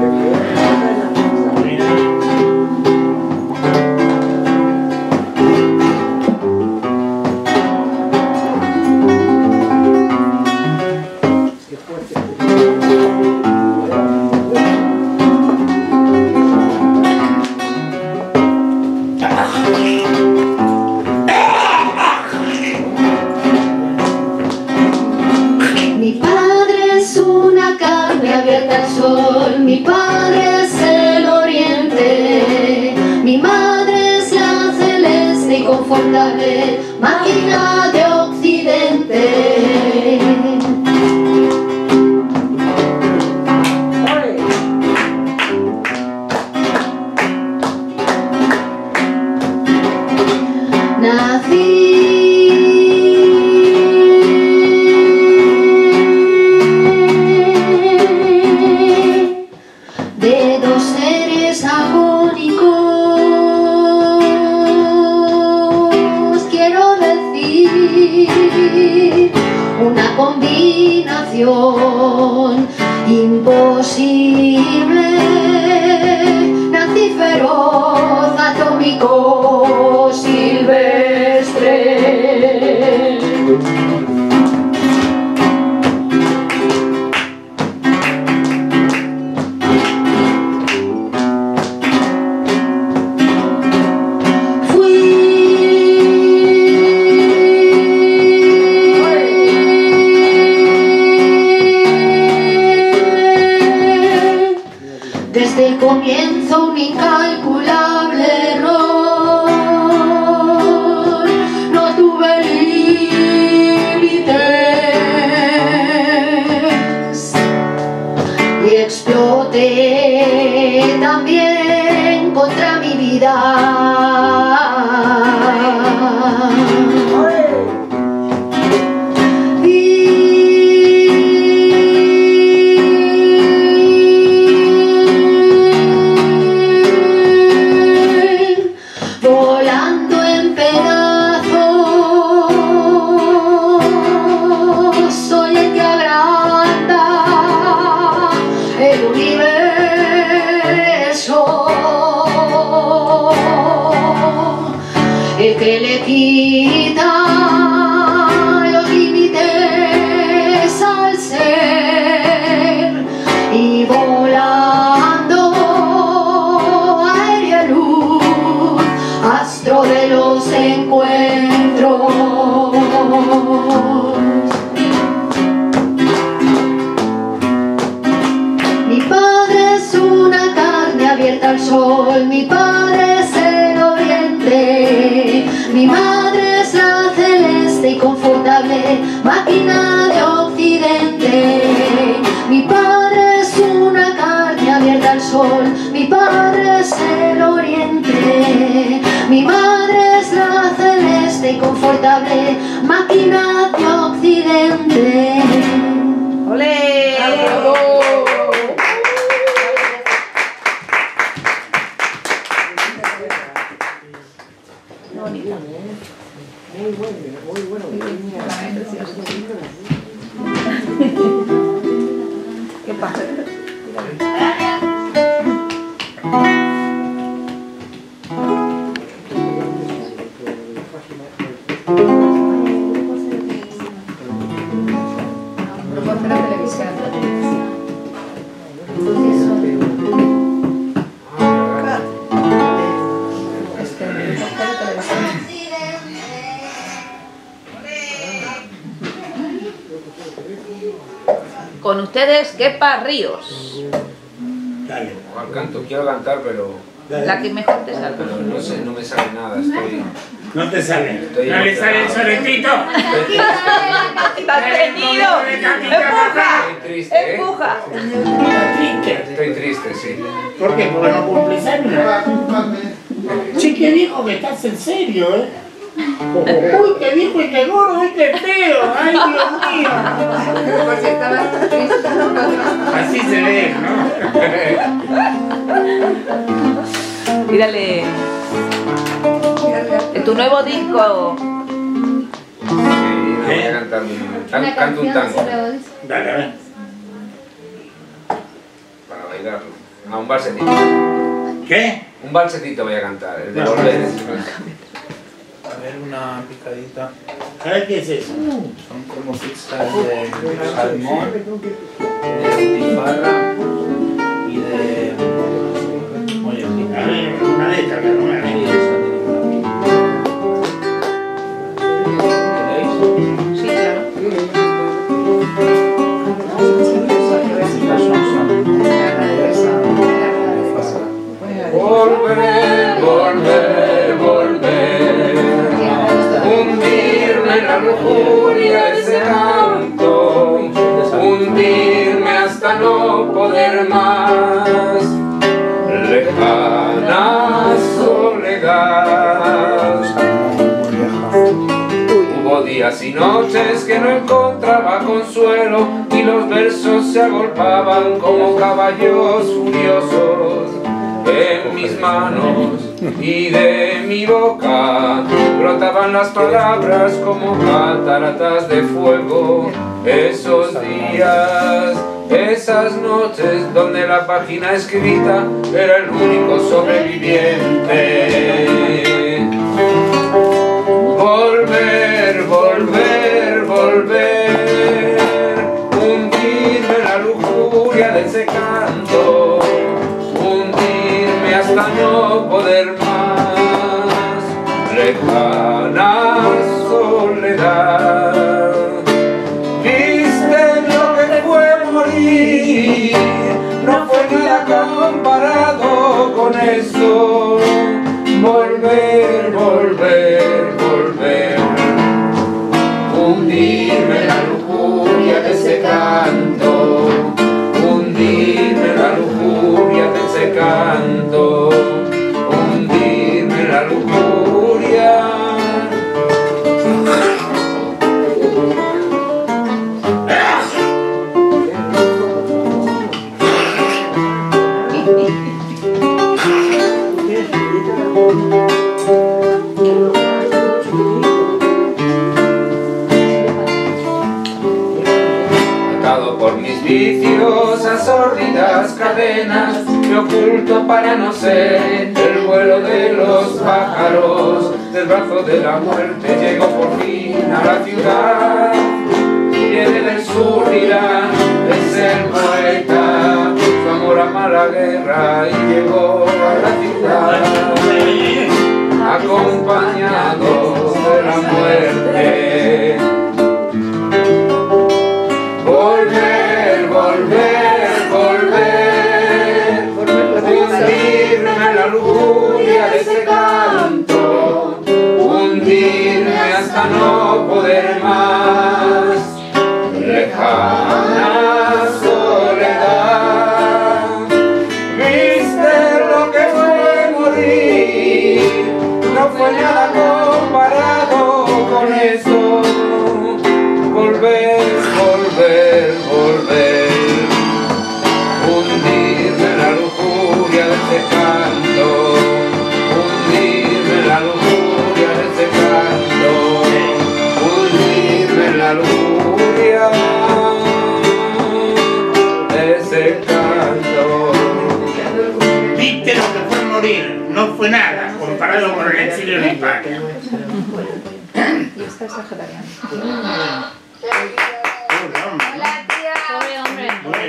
Mi padre es una carne abierta al sol, mi padre es el oriente, mi madre es la celeste y confortable máquina de occidente. De dos seres agónicos, quiero decir una combinación imposible. Nací feroz, atómico, silvestre. Desde el comienzo un incalculable error, no tuve límites y exploté también contra mi vida. Volando en pedazos, soy el que agranda el universo, el que le quita los límites al ser y volando aérea luz, astro de los encuentros. Mi padre es una carne abierta al sol, mi padre es el oriente, mi madre es la celeste y confortable máquina de occidente. Mi padre es una carne abierta al sol, mi padre es el oriente, mi madre es la celeste y confortable máquina de occidente. ¡Olé! ¡Bravo! Muy bueno, muy bueno. ¿Qué pasa? Con ustedes, Kepa Ríos. Dale. ¿Cuál canto? Quiero cantar, pero... La que mejor te salga. Pero no sé, no me sale nada, estoy... No te sale. Estoy ¿No le sale el soletito? ¡Está tenido! ¡Empuja! Estoy triste, ¿eh? ¡Empuja! Estoy triste, sí. ¿Por qué? Porque no cumplís años. Sí que dijo que estás en serio, ¿eh? Uy, qué viejo y qué gordo y qué feo. Ay, Dios mío. Por si estabas triste. Así se ve, ¿no? Mírale. En tu nuevo disco. Sí, voy a cantar un, can, canto un tango. Dale, a ver. Para bailarlo. Ah, un balsecito. ¿Qué? Un balsecito voy a cantar, el de No. volver. A ver, una picadita. A ver, ¿qué es eso? Son como pizzas de salmón, de butifarra y de mollejín. A ver, una de estas, pero una de Y estas. esa ¿queréis? Sí, claro. Estas son salmón. Volver, volver, volver, hundirme en la lujuria de ese canto, hundirme hasta no poder más, lejana soledad. Hubo días y noches que no encontraba consuelo y los versos se agolpaban como caballos furiosos en mis manos y de mi boca brotaban las palabras como cataratas de fuego. Esos días, esas noches donde la página escrita era el único sobreviviente. Volver, volver, volver, hundirme en la lujuria de ese canto, hundirme hasta no poder más, lejana soledad. Viste lo que fue morir, no fue nada comparado con eso. Volver, volver, volver, hundirme en la lujuria de ese canto, hundirme en la lujuria de ese canto, hundirme en la lujuria. Atado por mis vicios a sórdidas cadenas, me oculto para no ser el vuelo de los pájaros. Del brazo de la muerte llego por fin a la ciudad. Viene del sur Irán, es el poeta, su amor ama la guerra y llegó a la ciudad, acompañado de la muerte. Volver, volver, volver, hundirme en la lujuria de ese canto, hundirme hasta no poder más, lejana soledad. Viste lo que fue morir, no fue nada comparado con eso. Volver, volver, volver, hundirme en la lujuria de ese canto, hundirme en la lujuria de ese canto, hundirme en la lujuria de ese canto. Viste lo que fue morir, no fue nada comparado con el exilio en España. Y esta es vegetariana. Hola, tía. Pobre hombre.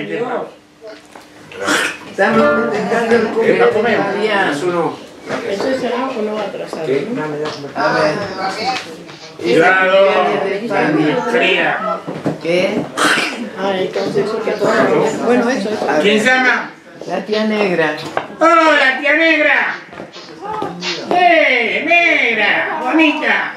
Estamos festejando el cumpleaños de Fabián. Es uno. ¿Eso será o no atrasado? ¿Qué? A ver. Cuidado, de Fabián. fría. ¿Qué? Ah, entonces eso que todo. Bueno, eso, eso. A ver. ¿Quién se llama? La tía negra. ¡Oh, la tía negra! ¡Eh, negra! ¡Bonita!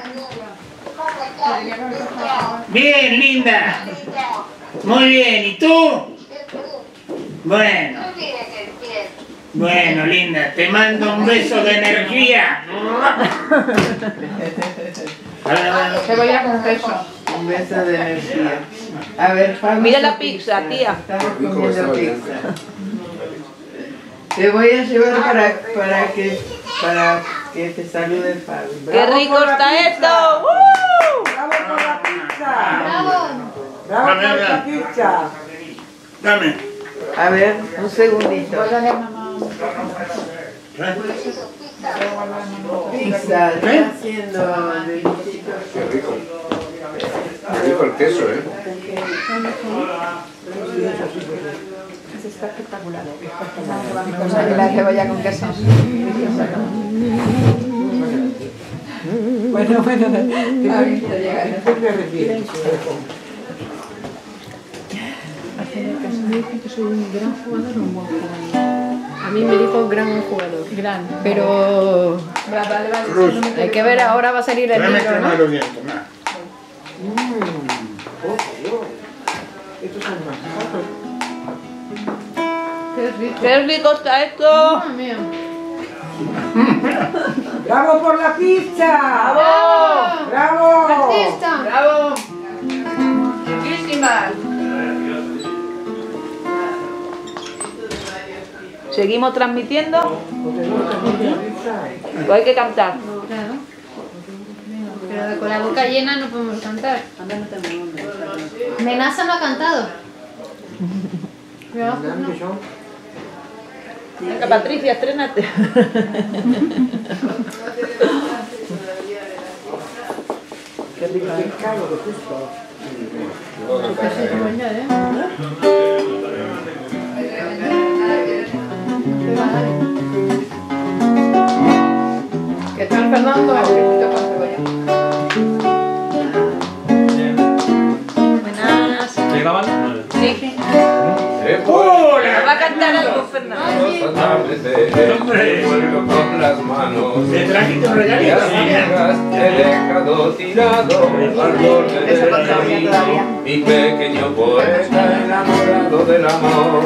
Bien, linda. Muy bien, ¿y tú? Bueno. Bueno, linda, te mando un beso de energía. Cebolla con queso. Un beso de energía. A ver, Fabi. Mira la pizza, tía. Estamos comiendo pizza. Te voy a llevar para, para, que, para que te salude Fabi. ¡Qué rico está esto! ¡Uh! ¡Bravo por la pizza! ¡Bravo! ¡Bravo por la pizza! Dame. A ver, un segundito. Pizza, está haciendo delicioso. Qué rico. Qué rico el queso, ¿eh? Está espectacular. La cebolla con queso. Bueno, bueno, después me retiro. Me dicen que soy un gran jugador o un buen jugador. A mí me dijo gran jugador. Gran. Pero vale, vale, hay que ver, ahora va a salir el libro, ¿no? No lo voy a tomar. Estos son más. Qué rico. Qué rico está esto. ¡Bravo por la pizza! ¡Bravo! ¡Bravo! ¡Artista! ¡Bravo! Riquísimas. ¿Seguimos transmitiendo? ¿O hay que cantar? Claro. Pero con la boca llena no podemos cantar. Menaza no ha cantado. No. Venga, Patricia, estrénate. Qué rico pescado que justo. ¿Qué tal, Fernando? Buenas. ¿Llegaban? Sí. ¡Hola! Va a cantar algo, Fernando. Vuelvo con las manos. Te trajiste un regalito. Y amigas te he dejado tirado al borde del camino. Mi pequeño poeta enamorado del amor.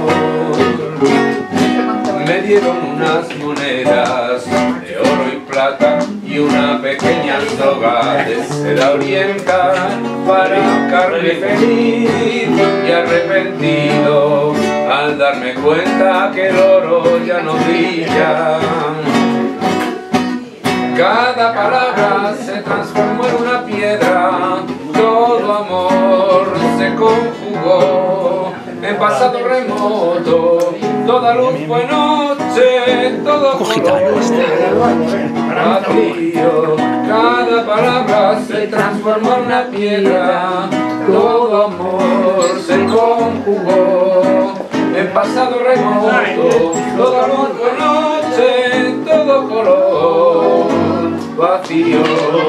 Me dieron unas monedas de oro y plata y una pequeña soga de seda oriental para buscarme feliz y arrepentido al darme cuenta que el oro ya no brilla. Cada palabra se transformó en una piedra, todo amor se conjugó en pasado remoto, toda luz fue noche, todo color vacío. Cada palabra se transformó en una piedra, todo amor se conjugó en pasado remoto, toda luz fue noche, todo color vacío.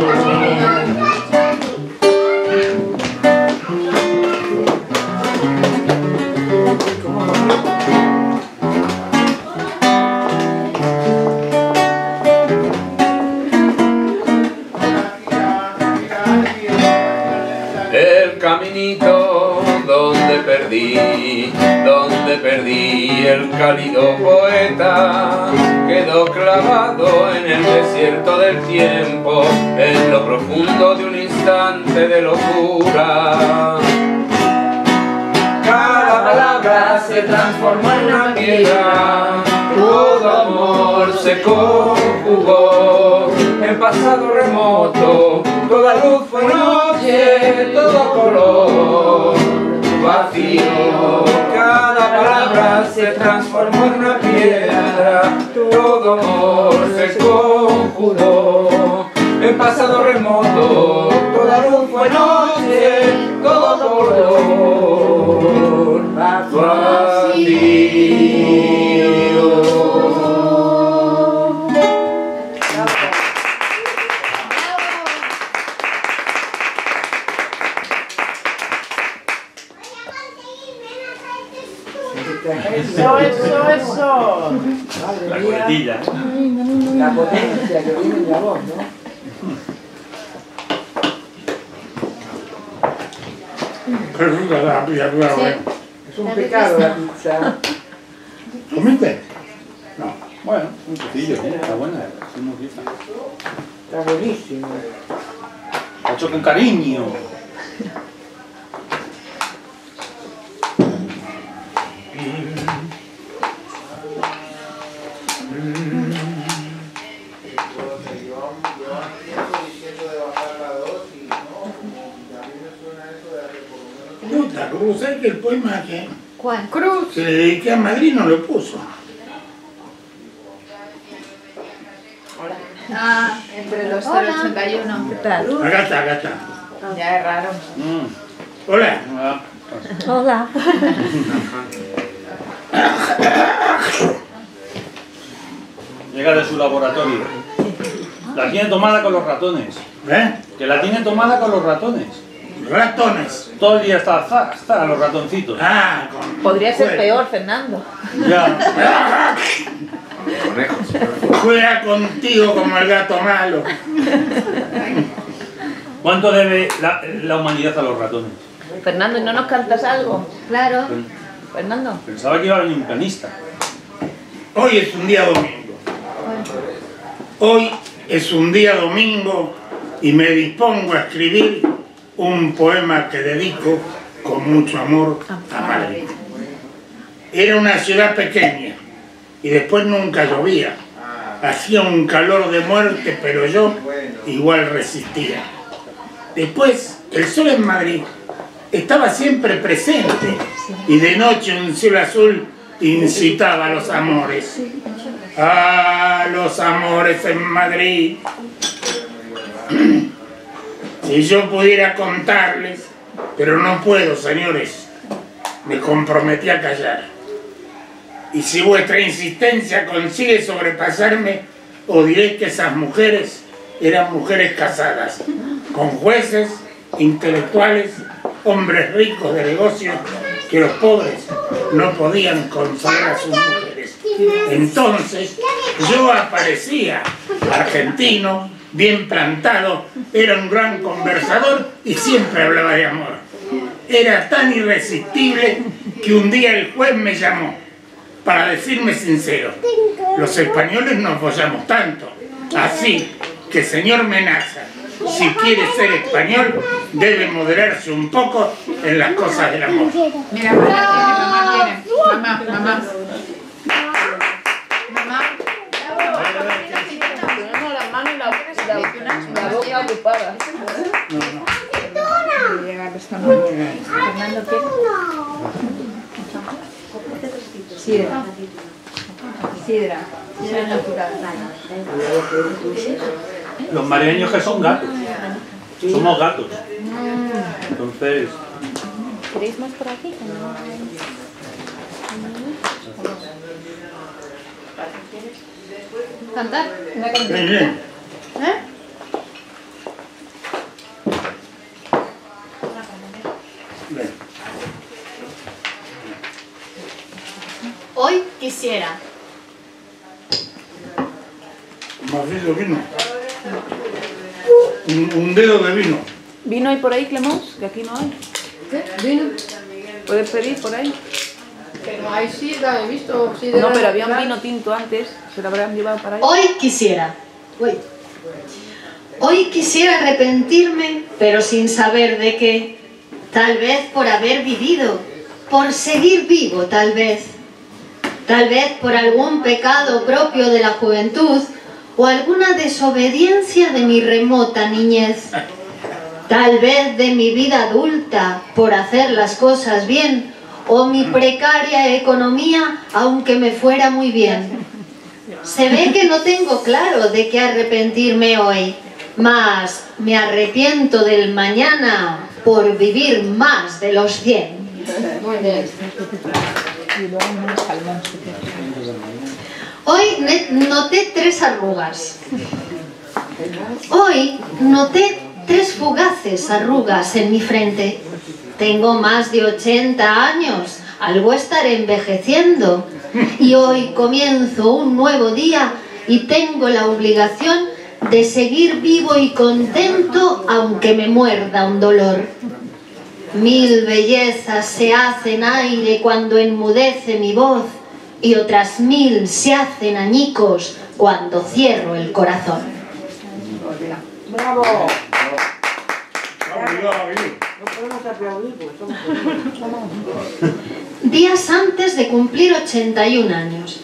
El caminito donde perdí, donde perdí el cálido poeta, quedó clavado en el desierto del tiempo, en lo profundo de un instante de locura. Cada palabra se transformó en una piedra, todo amor se conjugó en pasado remoto, toda luz fue noche, todo color vacío. Cada palabra se transformó en una piedra, todo amor se conjugó en pasado remoto, toda luz fue noche, todo color vacío. Eso, eso, eso. La coletilla. La potencia que viene en la voz, ¿no? Qué rica la pizza, Es un pecado la pizza. ¿Comiste? No. Bueno, un poquillo, ¿eh? Está buena, es muy rica. Está buenísimo. Está hecho con cariño. Puta, Cruz, ¿sabes que el poema que ¿Cuál? Cruz. se le dediqué a Madrid no lo puso? Ah, entre los cero ochenta y uno. ¿Qué tal? Acá está, acá está. Ya es raro. Mm. Hola. Hola. Llega de su laboratorio. La tiene tomada con los ratones. ¿Eh? Que la tiene tomada con los ratones. ¿Ratones? Todo el día está za, za, los ratoncitos. Ah, con... Podría ser Bueno. peor, Fernando. Ya. Juega contigo como el gato malo. ¿Cuánto debe la, la humanidad a los ratones? Fernando, ¿y no nos cantas algo? Claro. Fernando. Pensaba que iba a venir un pianista. Hoy es un día domingo. Hoy es un día domingo y me dispongo a escribir un poema que dedico con mucho amor a Madrid. Era una ciudad pequeña y después nunca llovía. Hacía un calor de muerte, pero yo igual resistía. Después, el sol en Madrid estaba siempre presente y de noche un cielo azul incitaba a los amores. ¡Ah, los amores en Madrid! Si yo pudiera contarles, pero no puedo, señores. Me comprometí a callar. Y si vuestra insistencia consigue sobrepasarme, os diré que esas mujeres eran mujeres casadas, con jueces, intelectuales, hombres ricos de negocios, que los pobres no podían consolar a sus mujeres. Entonces yo aparecía, argentino, bien plantado, era un gran conversador y siempre hablaba de amor. Era tan irresistible que un día el juez me llamó para decirme sincero: los españoles nos follamos tanto, así que, señor Menaza, si quiere ser español, debe moderarse un poco en las cosas del amor. Mira, mamá viene, mamá viene. Mamá, mamá. Mamá. Tenemos las manos y la, la, la boca ocupada. Fernando, ¿quiere? Sidra. Sidra. Sidra natural. Los madrileños que son gatos. Somos gatos. Entonces... ¿Queréis más por aquí? ¿Cantar? Una canción. Bien, bien. ¿Eh? Bien. Hoy quisiera. Más de vino. Un, un dedo de vino. ¿Vino hay por ahí, Clemons? Que aquí no hay. ¿Qué? ¿Vino? ¿Puedes pedir por ahí? Que no hay sidra, he visto sidra. No, pero había un vino tinto antes. Se lo habrán llevado para ahí. Hoy quisiera. Uy. Hoy quisiera arrepentirme, pero sin saber de qué. Tal vez por haber vivido, por seguir vivo, tal vez. Tal vez por algún pecado propio de la juventud o alguna desobediencia de mi remota niñez. Tal vez de mi vida adulta por hacer las cosas bien o mi precaria economía, aunque me fuera muy bien. Se ve que no tengo claro de qué arrepentirme hoy, mas me arrepiento del mañana por vivir más de los cien. Muy bien. Hoy noté tres arrugas. Hoy noté tres fugaces arrugas en mi frente. Tengo más de ochenta años, algo estaré envejeciendo. Y hoy comienzo un nuevo día y tengo la obligación de seguir vivo y contento aunque me muerda un dolor. Mil bellezas se hacen aire cuando enmudece mi voz y otras mil se hacen añicos cuando cierro el corazón. ¡Bravo! No podemos aplaudir porque somos... Días antes de cumplir ochenta y un años.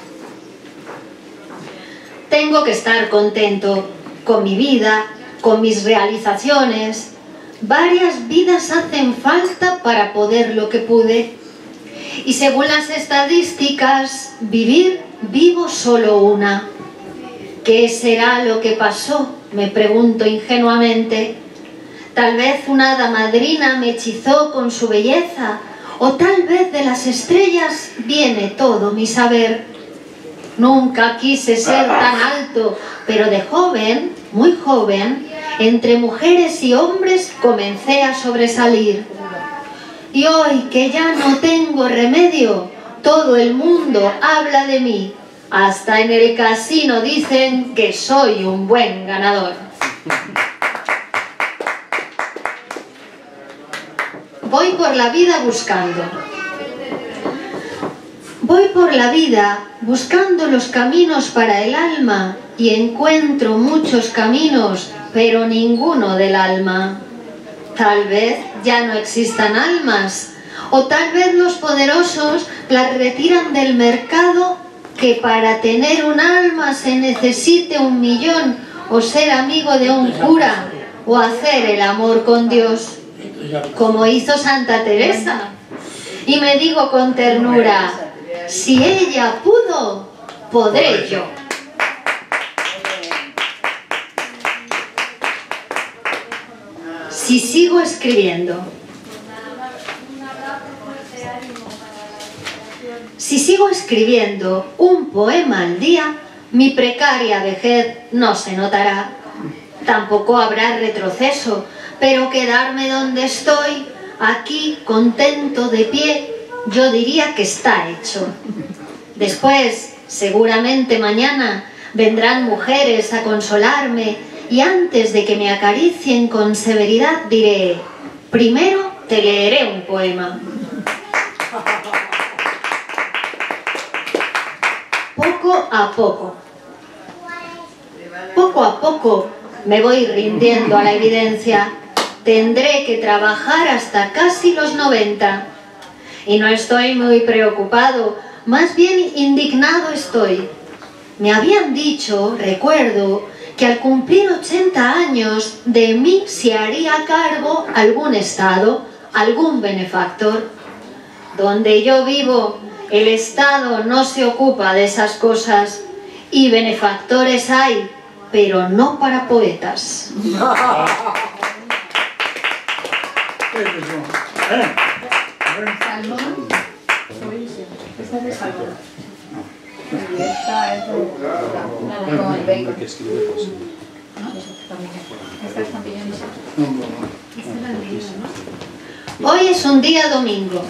Tengo que estar contento con mi vida, con mis realizaciones. Varias vidas hacen falta para poder lo que pude. Y según las estadísticas, vivir, vivo solo una. ¿Qué será lo que pasó? Me pregunto ingenuamente. Tal vez una hada madrina me hechizó con su belleza, o tal vez de las estrellas viene todo mi saber. Nunca quise ser tan alto, pero de joven, muy joven, entre mujeres y hombres comencé a sobresalir. Y hoy que ya no tengo remedio, todo el mundo habla de mí. Hasta en el casino dicen que soy un buen ganador. Voy por la vida buscando. Voy por la vida buscando los caminos para el alma y encuentro muchos caminos, pero ninguno del alma. Tal vez ya no existan almas, o tal vez los poderosos las retiran del mercado, que para tener un alma se necesite un millón, o ser amigo de un cura, o hacer el amor con Dios, como hizo Santa Teresa. Y me digo con ternura, si ella pudo, podré yo. Si sigo escribiendo, si sigo escribiendo un poema al día, mi precaria vejez no se notará. Tampoco habrá retroceso, pero quedarme donde estoy, aquí contento de pie, yo diría que está hecho. Después, seguramente mañana, vendrán mujeres a consolarme y antes de que me acaricien con severidad diré, primero te leeré un poema. Poco a poco, poco a poco me voy rindiendo a la evidencia. Tendré que trabajar hasta casi los noventa. Y no estoy muy preocupado, más bien indignado estoy. Me habían dicho, recuerdo, que al cumplir ochenta años de mí se haría cargo algún estado, algún benefactor. Donde yo vivo, el Estado no se ocupa de esas cosas y benefactores hay, pero no para poetas. Salmón. Esta es de salmón. Y esta es de como el bacon. Esta es champiñones. Hoy es un día domingo.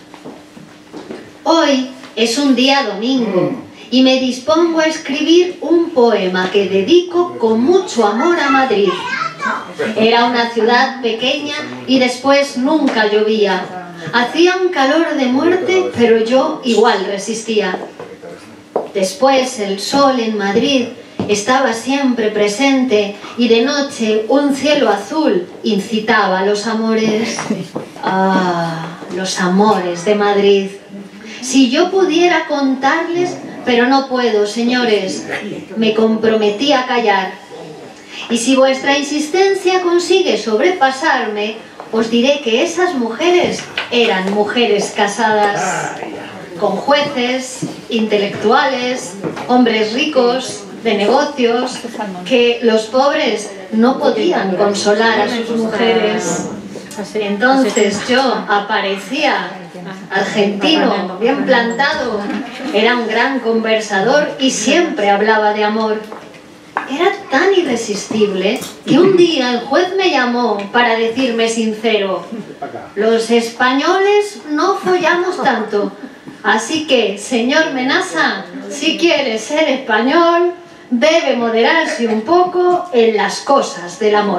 Hoy es un día domingo y me dispongo a escribir un poema que dedico con mucho amor a Madrid. Era una ciudad pequeña y después nunca llovía. Hacía un calor de muerte, pero yo igual resistía. Después el sol en Madrid estaba siempre presente y de noche un cielo azul incitaba a los amores. Ah, los amores de Madrid. Si yo pudiera contarles, pero no puedo, señores, me comprometí a callar. Y si vuestra insistencia consigue sobrepasarme, os diré que esas mujeres eran mujeres casadas, con jueces, intelectuales, hombres ricos, de negocios, que los pobres no podían consolar a sus mujeres. Entonces yo aparecía, argentino, bien plantado, era un gran conversador y siempre hablaba de amor. Era tan irresistible que un día el juez me llamó para decirme sincero: los españoles no follamos tanto, así que, señor Menaza, si quiere ser español, debe moderarse un poco en las cosas del amor.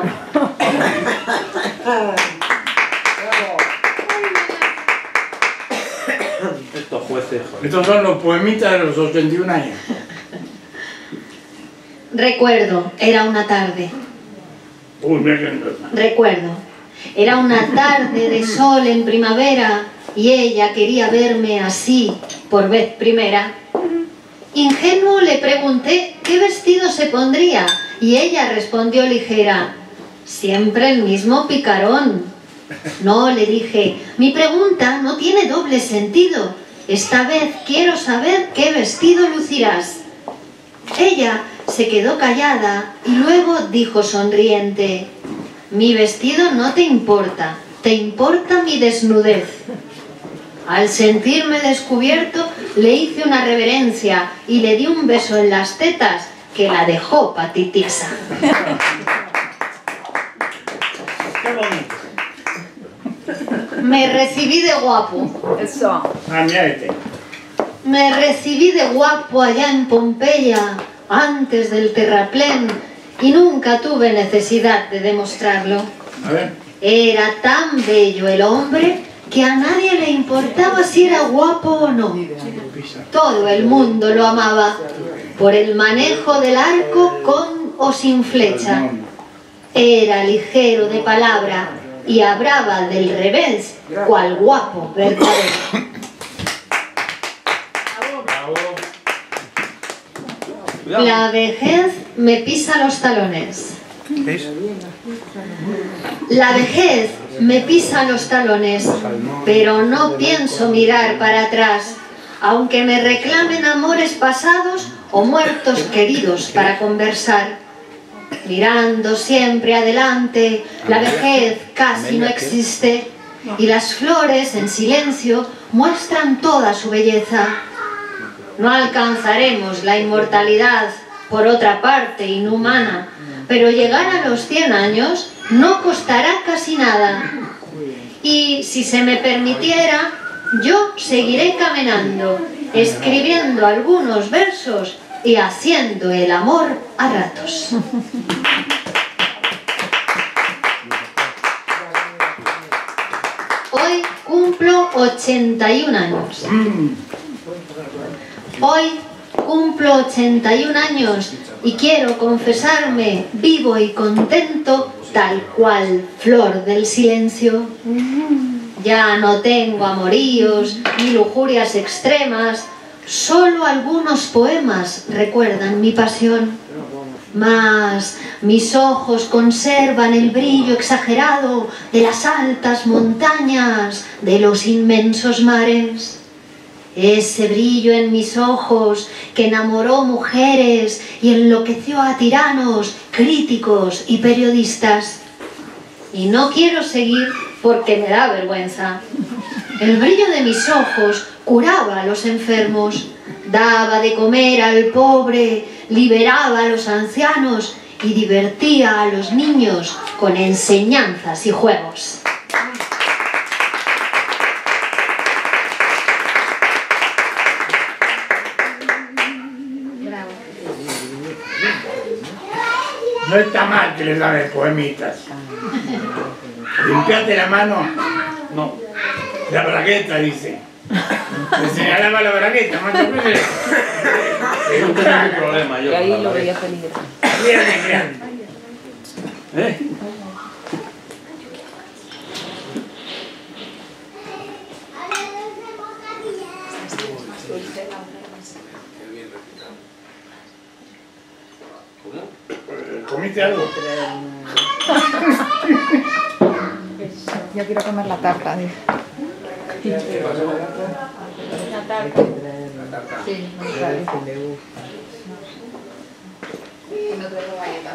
Esto fue jueces, joder. Estos son los poemitas de los ochenta y un años. Recuerdo, era una tarde. Uy, mira que... Recuerdo, era una tarde de sol en primavera y ella quería verme así por vez primera. Ingenuo le pregunté qué vestido se pondría y ella respondió ligera: siempre el mismo picarón. No, le dije, mi pregunta no tiene doble sentido. Esta vez quiero saber qué vestido lucirás. Ella se quedó callada y luego dijo sonriente: mi vestido no te importa, te importa mi desnudez. Al sentirme descubierto, le hice una reverencia y le di un beso en las tetas que la dejó patitiesa. Qué bonito. Me recibí de guapo. Eso. Ah, mira este. Me recibí de guapo allá en Pompeya, antes del terraplén, y nunca tuve necesidad de demostrarlo. A ver. Era tan bello el hombre que a nadie le importaba si era guapo o no. Todo el mundo lo amaba, por el manejo del arco con o sin flecha. Era ligero de palabra y hablaba del revés, cual guapo verdadero. La vejez me pisa los talones. La vejez me pisa los talones, pero no pienso mirar para atrás, aunque me reclamen amores pasados o muertos queridos para conversar. Mirando siempre adelante, la vejez casi no existe, y las flores en silencio muestran toda su belleza. No alcanzaremos la inmortalidad, por otra parte inhumana, pero llegar a los cien años no costará casi nada. Y si se me permitiera, yo seguiré caminando, escribiendo algunos versos y haciendo el amor a ratos. Hoy cumplo ochenta y un años. Hoy cumplo ochenta y un años y quiero confesarme vivo y contento, tal cual flor del silencio. Ya no tengo amoríos ni lujurias extremas, solo algunos poemas recuerdan mi pasión. Mas mis ojos conservan el brillo exagerado de las altas montañas, de los inmensos mares. Ese brillo en mis ojos que enamoró mujeres y enloqueció a tiranos, críticos y periodistas. Y no quiero seguir porque me da vergüenza. El brillo de mis ojos curaba a los enfermos, daba de comer al pobre, liberaba a los ancianos y divertía a los niños con enseñanzas y juegos. No está mal que les hagan poemitas. Limpiate la mano. No. La bragueta, dice. Me señalaba la bragueta, macho. No tengo ningún problema yo. Y ahí lo veía peligro. Bien, bien. ¿Eh? ¿Comiste algo? Yo quiero comer la tarta. La tarta. Sí, No traigo galletas.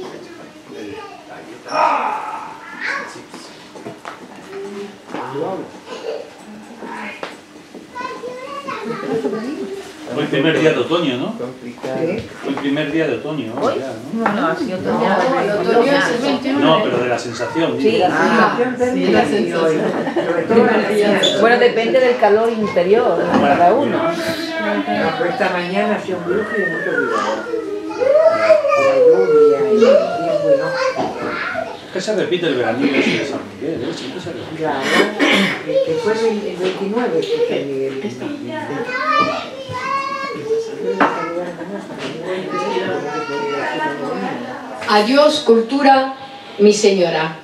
Fue el primer día de otoño, ¿no? ¿Sí? Fue el primer día de otoño, ¿no? ¿Hoy? Ya, ¿no? No, no, ha sido otoño. No, el otoño es el veintiuno. No, pero de la sensación. Sí, digo. ah, Sí, la sensación. bueno, depende del calor interior de cada uno. No, esta mañana hacía un brujo y mucho cuidado. La lluvia y es bueno. que se repite el veranillo ese de San Miguel, ¿eh? Siempre se repite. Claro, que fue el veintinueve de San Miguel. Adiós, cultura, mi señora.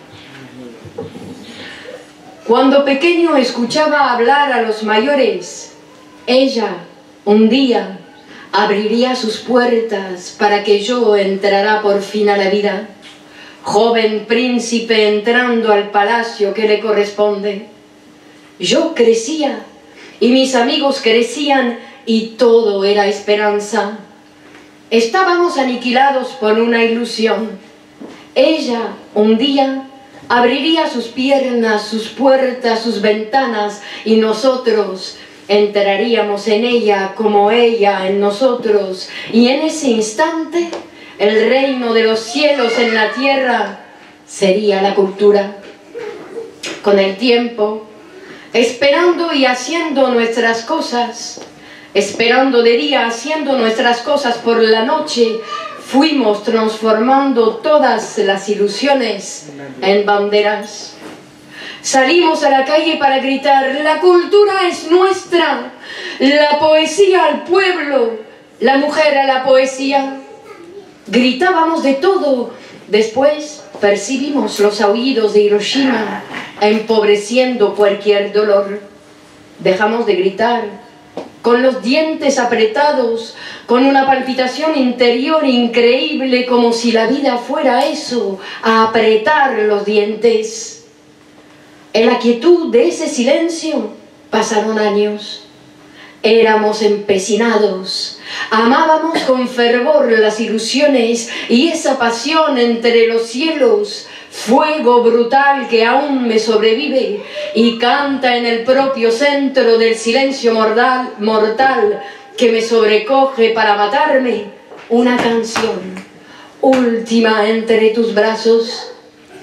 Cuando pequeño escuchaba hablar a los mayores, ella, un día, abriría sus puertas para que yo entrara por fin a la vida, joven príncipe entrando al palacio que le corresponde. Yo crecía y mis amigos crecían y todo era esperanza. Estábamos aniquilados por una ilusión. Ella, un día, abriría sus piernas, sus puertas, sus ventanas y nosotros entraríamos en ella como ella en nosotros, y en ese instante el reino de los cielos en la tierra sería la cultura. Con el tiempo, esperando y haciendo nuestras cosas, esperando de día, haciendo nuestras cosas por la noche, fuimos transformando todas las ilusiones en banderas. Salimos a la calle para gritar: la cultura es nuestra, la poesía al pueblo, la mujer a la poesía. Gritábamos de todo. Después percibimos los aullidos de Hiroshima, empobreciendo cualquier dolor. Dejamos de gritar, con los dientes apretados, con una palpitación interior increíble, como si la vida fuera eso, a apretar los dientes. En la quietud de ese silencio pasaron años. Éramos empecinados, amábamos con fervor las ilusiones y esa pasión entre los cielos, fuego brutal que aún me sobrevive y canta en el propio centro del silencio mortal, mortal que me sobrecoge para matarme, una canción última entre tus brazos.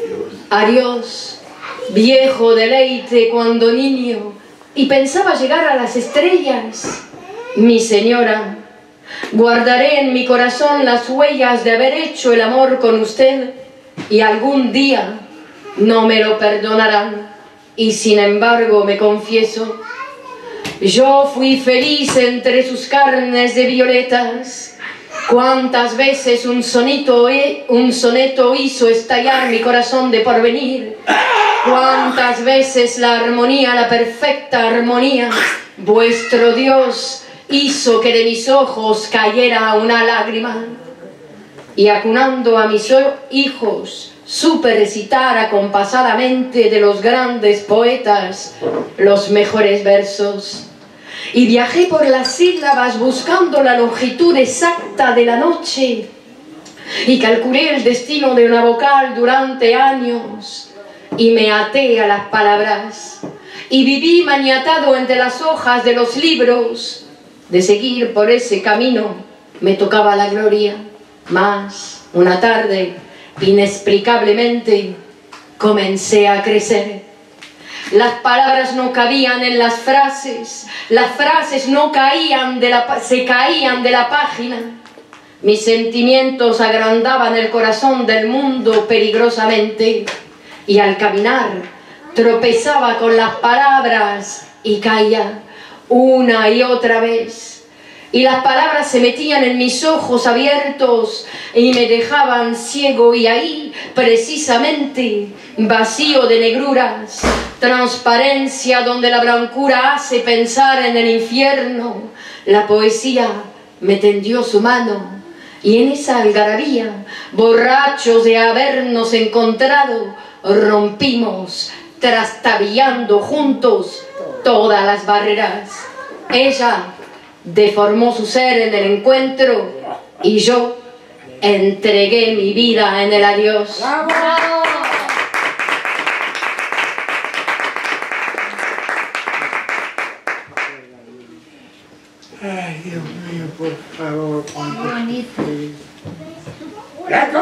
Adiós, viejo deleite cuando niño y pensaba llegar a las estrellas. Mi señora, guardaré en mi corazón las huellas de haber hecho el amor con usted y algún día no me lo perdonarán. Y sin embargo me confieso, yo fui feliz entre sus carnes de violetas. Cuántas veces un sonito, un soneto hizo estallar mi corazón de porvenir. Cuántas veces la armonía, la perfecta armonía, vuestro Dios hizo que de mis ojos cayera una lágrima. Y acunando a mis hijos, supe recitar acompasadamente de los grandes poetas los mejores versos. Y viajé por las sílabas buscando la longitud exacta de la noche. Y calculé el destino de una vocal durante años. Y me até a las palabras. Y viví maniatado entre las hojas de los libros. De seguir por ese camino me tocaba la gloria. Mas, una tarde, inexplicablemente, comencé a crecer. Las palabras no cabían en las frases, las frases no caían de la, se caían de la página. Mis sentimientos agrandaban el corazón del mundo peligrosamente, y al caminar tropezaba con las palabras y caía una y otra vez. Y las palabras se metían en mis ojos abiertos y me dejaban ciego, y ahí, precisamente, vacío de negruras, transparencia donde la blancura hace pensar en el infierno, la poesía me tendió su mano, y en esa algarabía, borrachos de habernos encontrado, rompimos, trastabillando juntos todas las barreras. Ella deformó su ser en el encuentro y yo entregué mi vida en el adiós. ¡Bravo! Ay, Dios mío, por favor. Qué bonito. ¡Gato!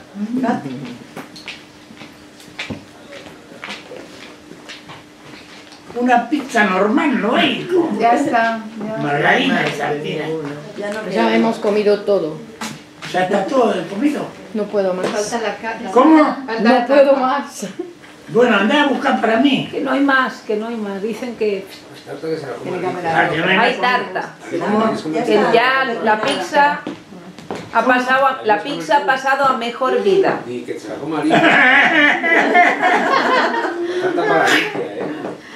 Una pizza normal, ¿no hay? Ya está. Ya. Margarina de sardina. Ya hemos comido todo. ¿Ya está todo comido? No puedo más. Falta la carne. ¿Cómo? No puedo más. Bueno, andá a buscar para mí. Que no hay más, que no hay más. Dicen que Ah, que no hay hay más. tarta. Que ya la pizza ha pasado, a- la pizza ha pasado a mejor vida. Y que se la coma Alicia. Tanta para Alicia, ¿eh?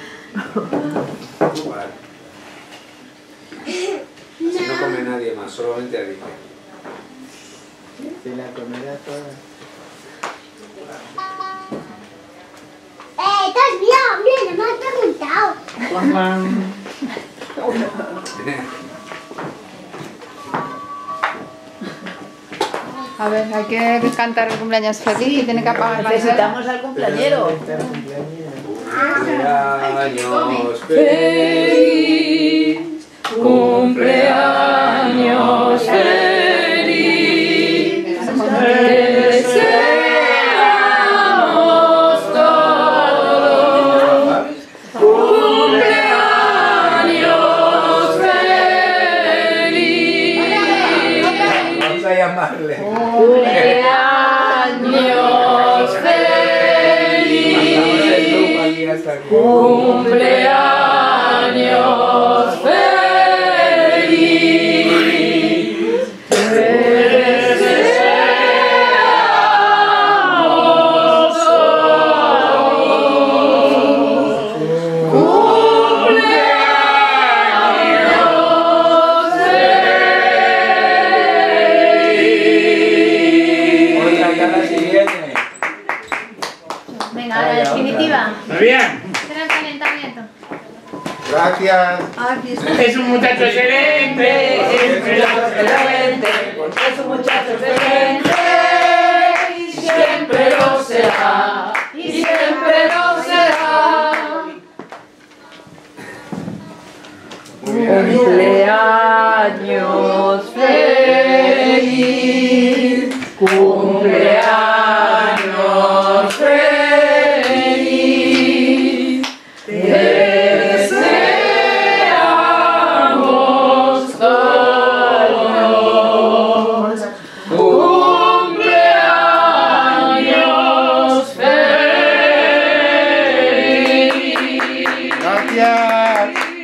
Así no come nadie más, solamente Alicia. Se la comerá toda. Eh, estás bien, bien, me has preguntado. A ver, hay que cantar el cumpleaños feliz y tiene que apagar la Necesitamos al cumpleañero. Cumpleaños feliz, cumpleaños feliz, te deseamos todos, cumpleaños feliz. Vamos a llamarle. Cumpleaños feliz, cumpleaños feliz, te deseamos todos, cumpleaños feliz. Oiga, ya la siguiente. Venga, la definitiva. ¿Está bien? Será el calentamiento. Gracias. Es un muchacho excelente. Es un muchacho excelente, porque es un muchacho excelente, y siempre lo será, y siempre lo será. Cumpleaños feliz, cumpleaños feliz, te deseamos todos, cumpleaños feliz. Gracias.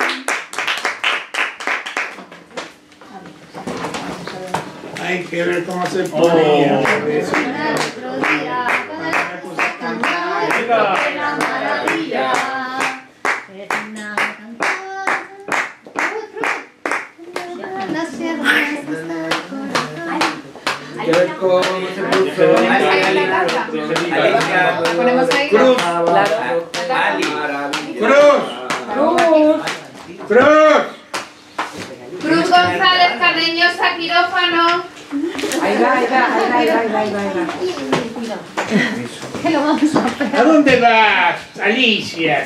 Hay que ver cómo se ponía. Otro día, la maravilla. Es una canción. Las sierras Hay que ver cómo se puso. Alicia. Ponemos ahí. Cruz. Ali. Cruz. Cruz. Cruz. Cruz González Carreñosa, quirófano. Ahí va, ahí va, ahí va, ahí va, ahí va, ahí va. Que lo vamos a hacer. ¿A dónde vas, Alicia?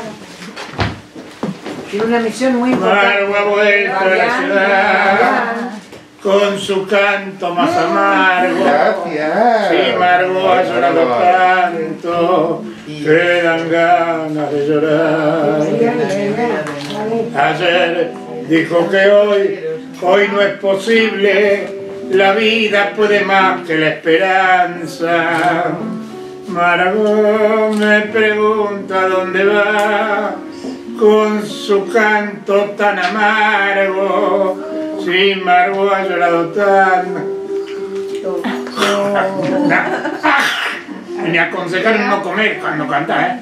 Tiene una misión muy Margo importante. ha vuelto a la ciudad con su canto más amargo. Gracias. Sí, Margo ha llorado tanto que dan ganas de llorar. Ayer dijo que hoy, hoy no es posible, la vida puede más que la esperanza. Margot me pregunta dónde va con su canto tan amargo. Sí, Margot ha llorado tan... Me aconsejaron no comer cuando canta, ¿eh?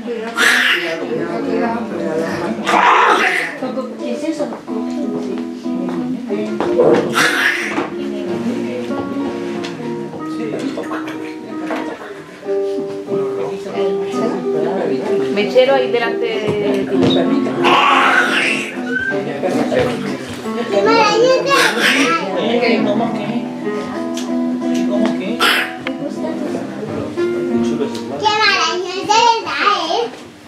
¿Qué es eso? Mechero ahí delante de ti. ¡Qué maravilla! ¿Cómo que? ¿Cómo que? ¡Qué maravilla! De verdad, ¿eh?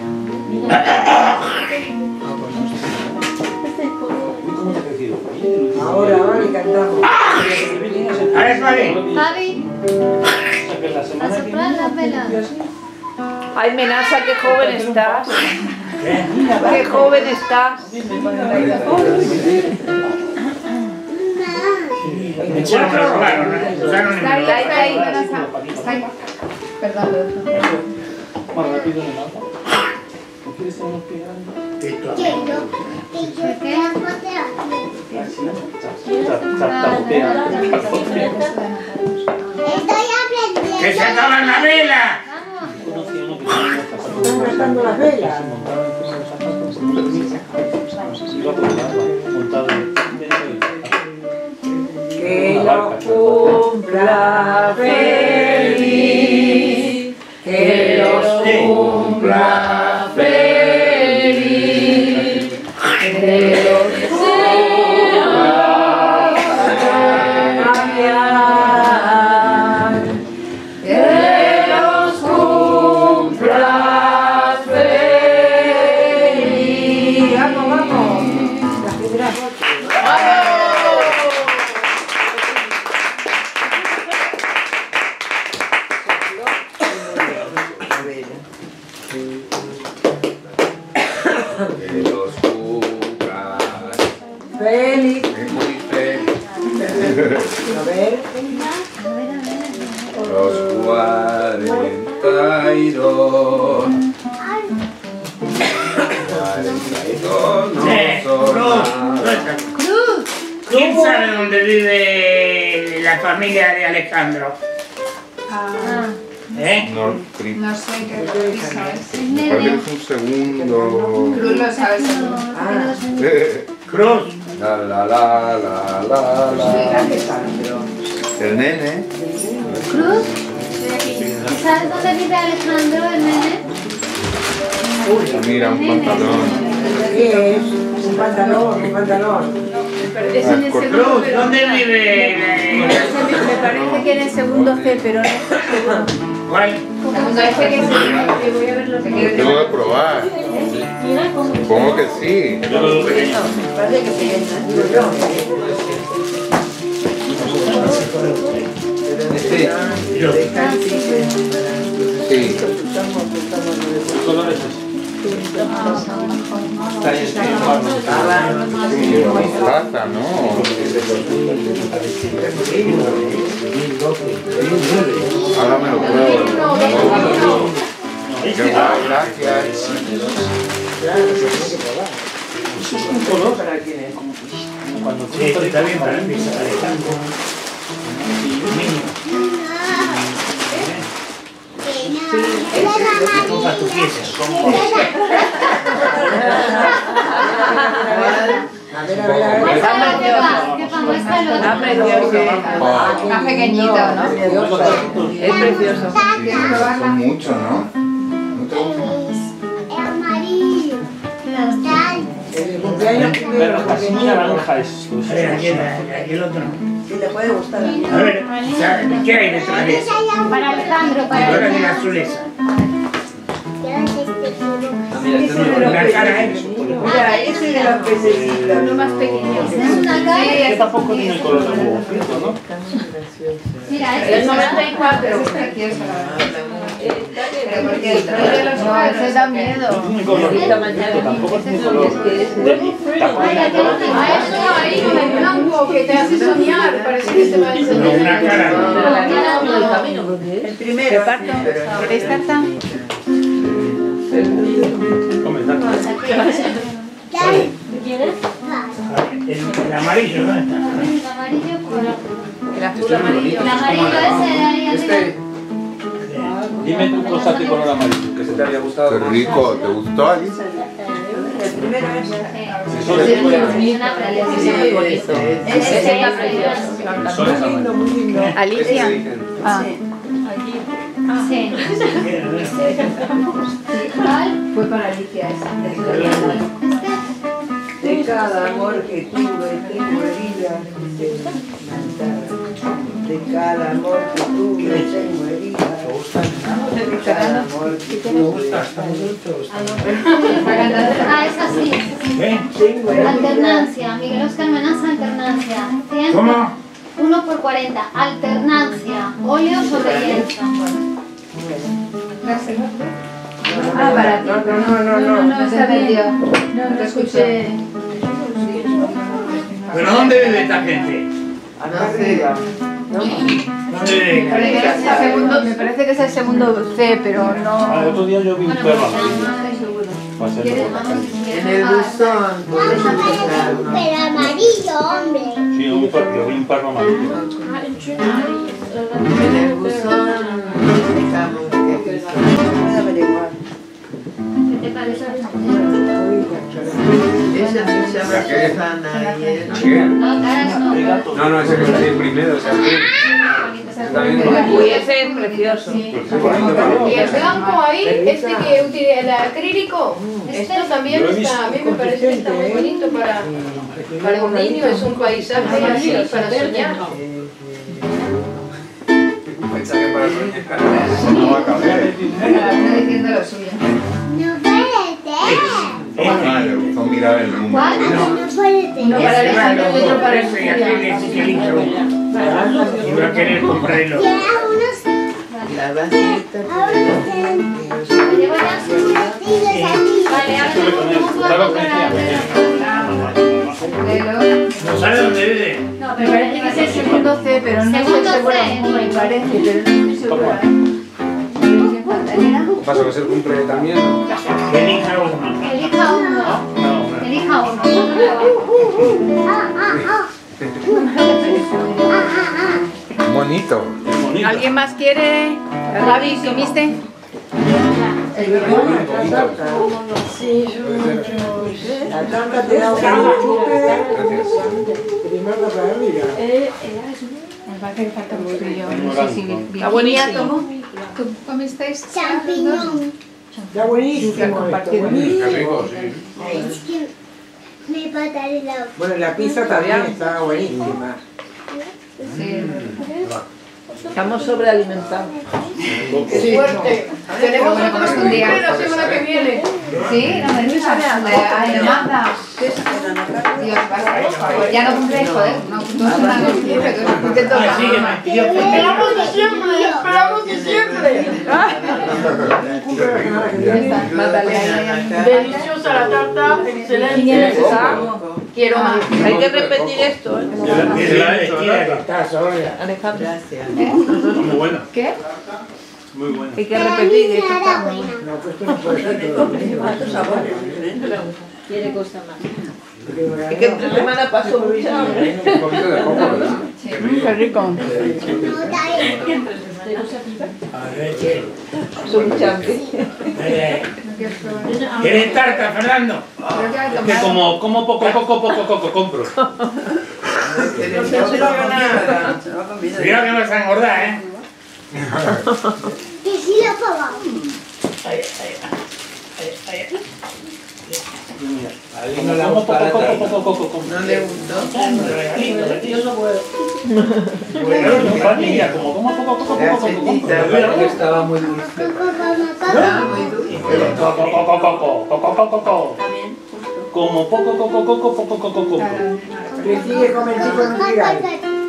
¿Cómo te ha crecido? Ahora, ahora le cantamos. A ver, Fabi. Fabi, a soplar las velas. Ay, Menaza, qué joven estás. Qué joven estás. ¿Y Me echaron, me lo robaron, ¿eh? Usaron y me lo Está ahí, robaron. está ahí. Está ahí. Perdón, lo dejo. Más rápido en el agua. ¿No quieres estar unos pies grandes? Esto. Quiero que yo te la fotea. Estoy aprendiendo. ¡Que se acaba la vela! Están gastando las velas. Que lo cumpla feliz, que los cumpla feliz, que los cumpla que los cumpla feliz. Vamos, vamos. Que los cumplas Feliz. muy feliz. A ver. Los cuarenta y dos. cuarenta y dos no Eh, son Cruz, nada. Cruz. ¿Quién sabe dónde vive la familia de Alejandro? Ah, ¿Eh? No, Cri- no sé qué piso es. me parece que es un segundo. Cruz lo sabes seguro. Cruz. La la la la la la. El nene. Cruz. ¿Sabes dónde vive Alejandro, el nene? Mira, un pantalón. ¿Qué es? Un pantalón, un pantalón. Es en el segundo, Cruz, pero ¿dónde vive? me parece que en el segundo C, pero no estoy seguro. ¿Cuál? Como parece que es el que voy a ver lo que Tengo que probar. Supongo que sí. Yo lo dudo pequeño. Parece que pequeña. Digo yo. Sí. Yo. Sí. ¿Qué color es ese? Está ahí, está ahí, Mostaza, ¿no? Ahora me lo pruebo. Qué guay, gracias. un color. ¿Para quién es? Cuando Sí, está bien para empezar Alejandro. Compra tu pieza. A ver, a ver, a ver. Muestra lo que va, que va, muestra lo que Está precioso. Más pequeñito, ¿no? Es precioso. Son muchos, ¿no? ¿No te gusta? Es amarillo. El cumpleaños primero. Pero casi muy naranja es. A ver, aquí, aquí el otro. Si le puede gustar. A ver, ¿qué hay detrás de eso? Para Alejandro, para Ahora de la Alejandro. azuleza. Ese de los La cara es. Mira, ese de los pececitos. Uno más pequeño. Es una cara. Que tampoco tiene el color de huevo frito, ¿no? Mira, El este noventa y cuatro es precioso. Pero porque el color de los no, ese da miedo. No tiene color frito, tampoco tiene color de A eso ahí con el blanco que te hace soñar, parece que se va a encender. Una cara. El primero. ¿Queréis tarta? Come, dale. El, el amarillo, ¿dónde está? el amarillo con El azul amarillo. el amarillo ese de ahí arriba. Este, Dime tu cosa de color amarillo. que se te había gustado. Qué rico. ¿Te gustó, Alice? El primero es. Eso es muy Es una preciosa. muy bonito. Ese Ese está es precioso. Sol es amarillo. Muy lindo. Alicia. Ah, Sí. ¿Cuál? fue para Alicia esa. De cada amor que tuve tengo heridas. De cada amor que tuve tengo heridas. De cada amor que tuve. Ah, es así. ¿Eh? Tengo heridas. Alternancia. Miguel Oscar Menaza, alternancia. cien. ¿Cómo? uno por cuarenta. Alternancia. Óleo sobre lienzo. Ah, para ti. No, no, no, no, no. No, está vendido. No, lo escuché. ¿Pero dónde vive esta gente? Acá arriba. Me parece que es el segundo, me parece que es el segundo C, pero no... El otro día yo vi un perro amarillo. Va a ser En el buzón. Pero amarillo, hombre. Sí, un perro, yo vi un perro amarillo. En el buzón dejamos que voy a averiguar. ¿Qué te parece? Ella se llama Susana y él. No, caras no. No, no, ese que está ahí primero, o sea, Uy, ese es precioso. Y el blanco ahí, este que utiliza el acrílico, esto también está, a mí me parece que está muy bonito para, para un niño, es un paisaje así, para soñar. Pensá que para soñar no va a caber. Está diciendo lo suyo. No puede ser. Vale, son mirar el número. ¿Cuál? No puede ser. Uno para Alejandro y otro para Ese y aquel es chiquilito. Y va a querer comprarlo. Quiero unos. La vasita. Me llevo las juguetillas aquí. Vale, ahora ¿cómo puedo comprar? ¿No sabe dónde vive? No, me parece que es el segundo C, pero no estoy Segundo segura. C. Me parece, pero no estoy segura. ¿Qué pasa? ¿Que es el cumple también? ¿No? Elija uno. Elija uno. No, Elija uno. Ah, ah, ah. Bonito. ¿Alguien más quiere? Javi, ¿comiste? Sí, yo. La tarta te da un chupe. Primero para arriba. Me parece que falta un poquillo. No sé si Está buenísimo. ¿Comisteis? Champiñón. Está buenísimo. Qué rico, sí. Es que me pataré la. Bueno, la pizza también está buenísima. Sí. Estamos sobrealimentados. ¡Qué fuerte! Tenemos Bueno, otro pues un cumple día. la semana que viene. Sí, no me digas. Ay, Magda. Dios, basta. Ya no cumples, joder. No, tú es una costumbre. ¿Qué toca? Ah, sí, que me pidió que Esperamos diciembre, esperamos diciembre. Deliciosa la tarta, excelente. Quiero más. Hay que repetir esto, ¿eh? Que la vestida que está sola. Alejandro. Gracias. Muy buena. ¿Qué? Muy buena. Hay que repetir esto. Está muy bueno. No, pues esto no puede ser todo lo mismo. Quiere cosa más. Es que esta semana pasó mucha hambre. Un poquito de coco, ¿verdad? Qué rico. A ver, ¿qué? Pasó mucha hambre. Eh, ¿Quieres tarta, Fernando? Es que como, como poco, poco, poco, poco compro. No se lo nada. Cuidado que vas a engordar, ¿eh? Que sí lo probamos. Ahí, ahí, ahí, ahí, ahí. Ahí no como poco, poco, poco, poco compro. No le gustó. Yo no puedo. Bueno, no familia, como como poco, poco, poco, poco compro. Que estaba muy dulce. Estaba muy dulce. Coco, coco, coco, coco, coco, coco. Como poco, coco, coco, poco, coco, compro. Que sigue con el chico en un cigarro.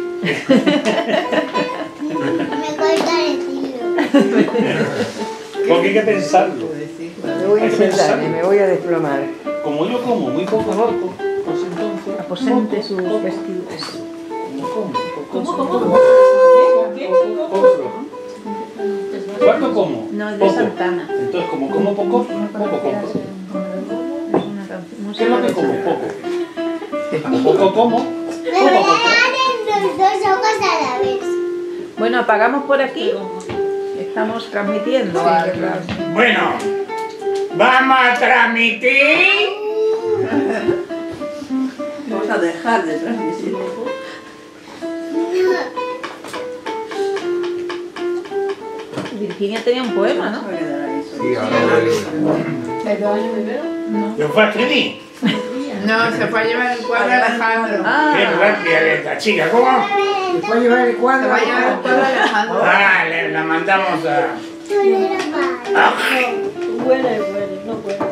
Me corta el tiro. Porque hay que pensarlo. Me voy a sentar y me voy a desplomar. Como yo como muy poco poco, pues entonces... Aposente sus vestidos. ¿Cómo como? ¿Cuánto como? No, es de Poco. Santana. Entonces, como como poco, poco compro. ¿Qué es lo que como? Poco. Poco como, Me poco voy a compro. dar en los dos ojos a la vez. Bueno, apagamos por aquí. Estamos transmitiendo. al- Bueno, vamos a transmitir. Vamos a dejar de transmitir. Virginia tenía un poema, ¿no? Sí, ahora ¿Lo fue a escribir? No, se fue a llevar el cuadro a Alejandro. Qué rápida que esta chica, ¿cómo? Se fue a llevar el cuadro. Se va a llevar el cuadro a Alejandro. Ah, le, la mandamos a... Ah. Buena y buena, no buena.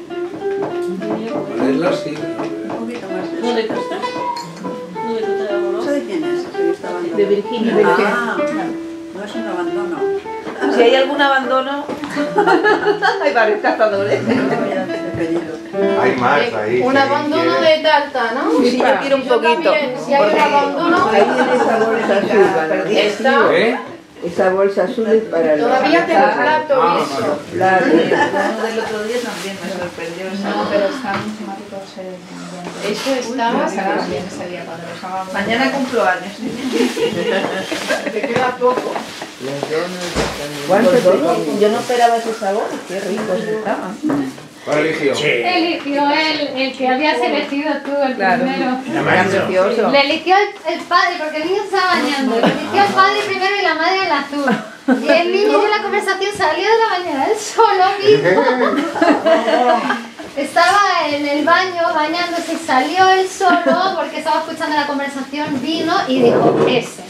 Ponerlo sí. ¿No le cuesta? ¿No le cuesta el abandono? ¿De quién es? Ese que está abandonado. De Virginia. Ah, no es un abandono. Si hay algún abandono, hay varios cazadores. No, ya te he pedido. Hay más ahí. Un si abandono alguien de tarta, ¿no? Sí, yo quiero un poquito. También, si hay un abandono, Ahí en esa bolsa azul, Valentina. está. ¿Eh? Esa bolsa azul es para el Todavía tengo plato Ah, y eso. Claro. Uno del otro día también me sorprendió. No, pero está mucho más rico ese. Eso estaba. Estaba bien ese día cuando lo usábamos. Mañana cumplo años. Te queda poco. ¿Cuánto te- Yo no esperaba ese sabor, qué ricos estaban. ¿Cuál eligió? Eligió él, el que habías elegido tú, el Claro. primero. Era precioso. Le eligió el, el padre, porque el niño estaba bañando. Le eligió el padre primero y la madre el azul. Y el niño de la conversación salió de la bañera, él solo mismo. Estaba en el baño bañándose y salió él solo porque estaba escuchando la conversación, vino y dijo, ese.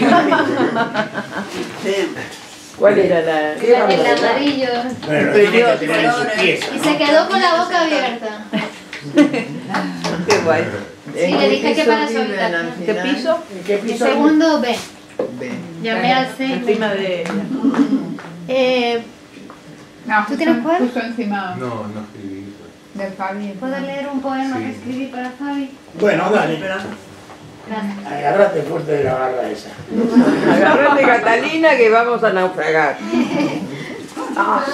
¿Cuál era la...? El, el amarillo. Bueno, lo tiene que tener en sus pies. Y se quedó con la boca abierta. Qué guay. Sí, le dije que para su habitación. ¿Qué piso? El segundo B. Llamé al C. Encima de... Eh, No, ¿Tú tienes cuál? Justo encima No, no escribí. del Fabi. ¿Puedo leer un poema Sí. que escribí para Fabi? Bueno, dale. Gracias. Agárrate fuerte de la barra esa. Agárrate, Catalina, que vamos a naufragar. ¿Cómo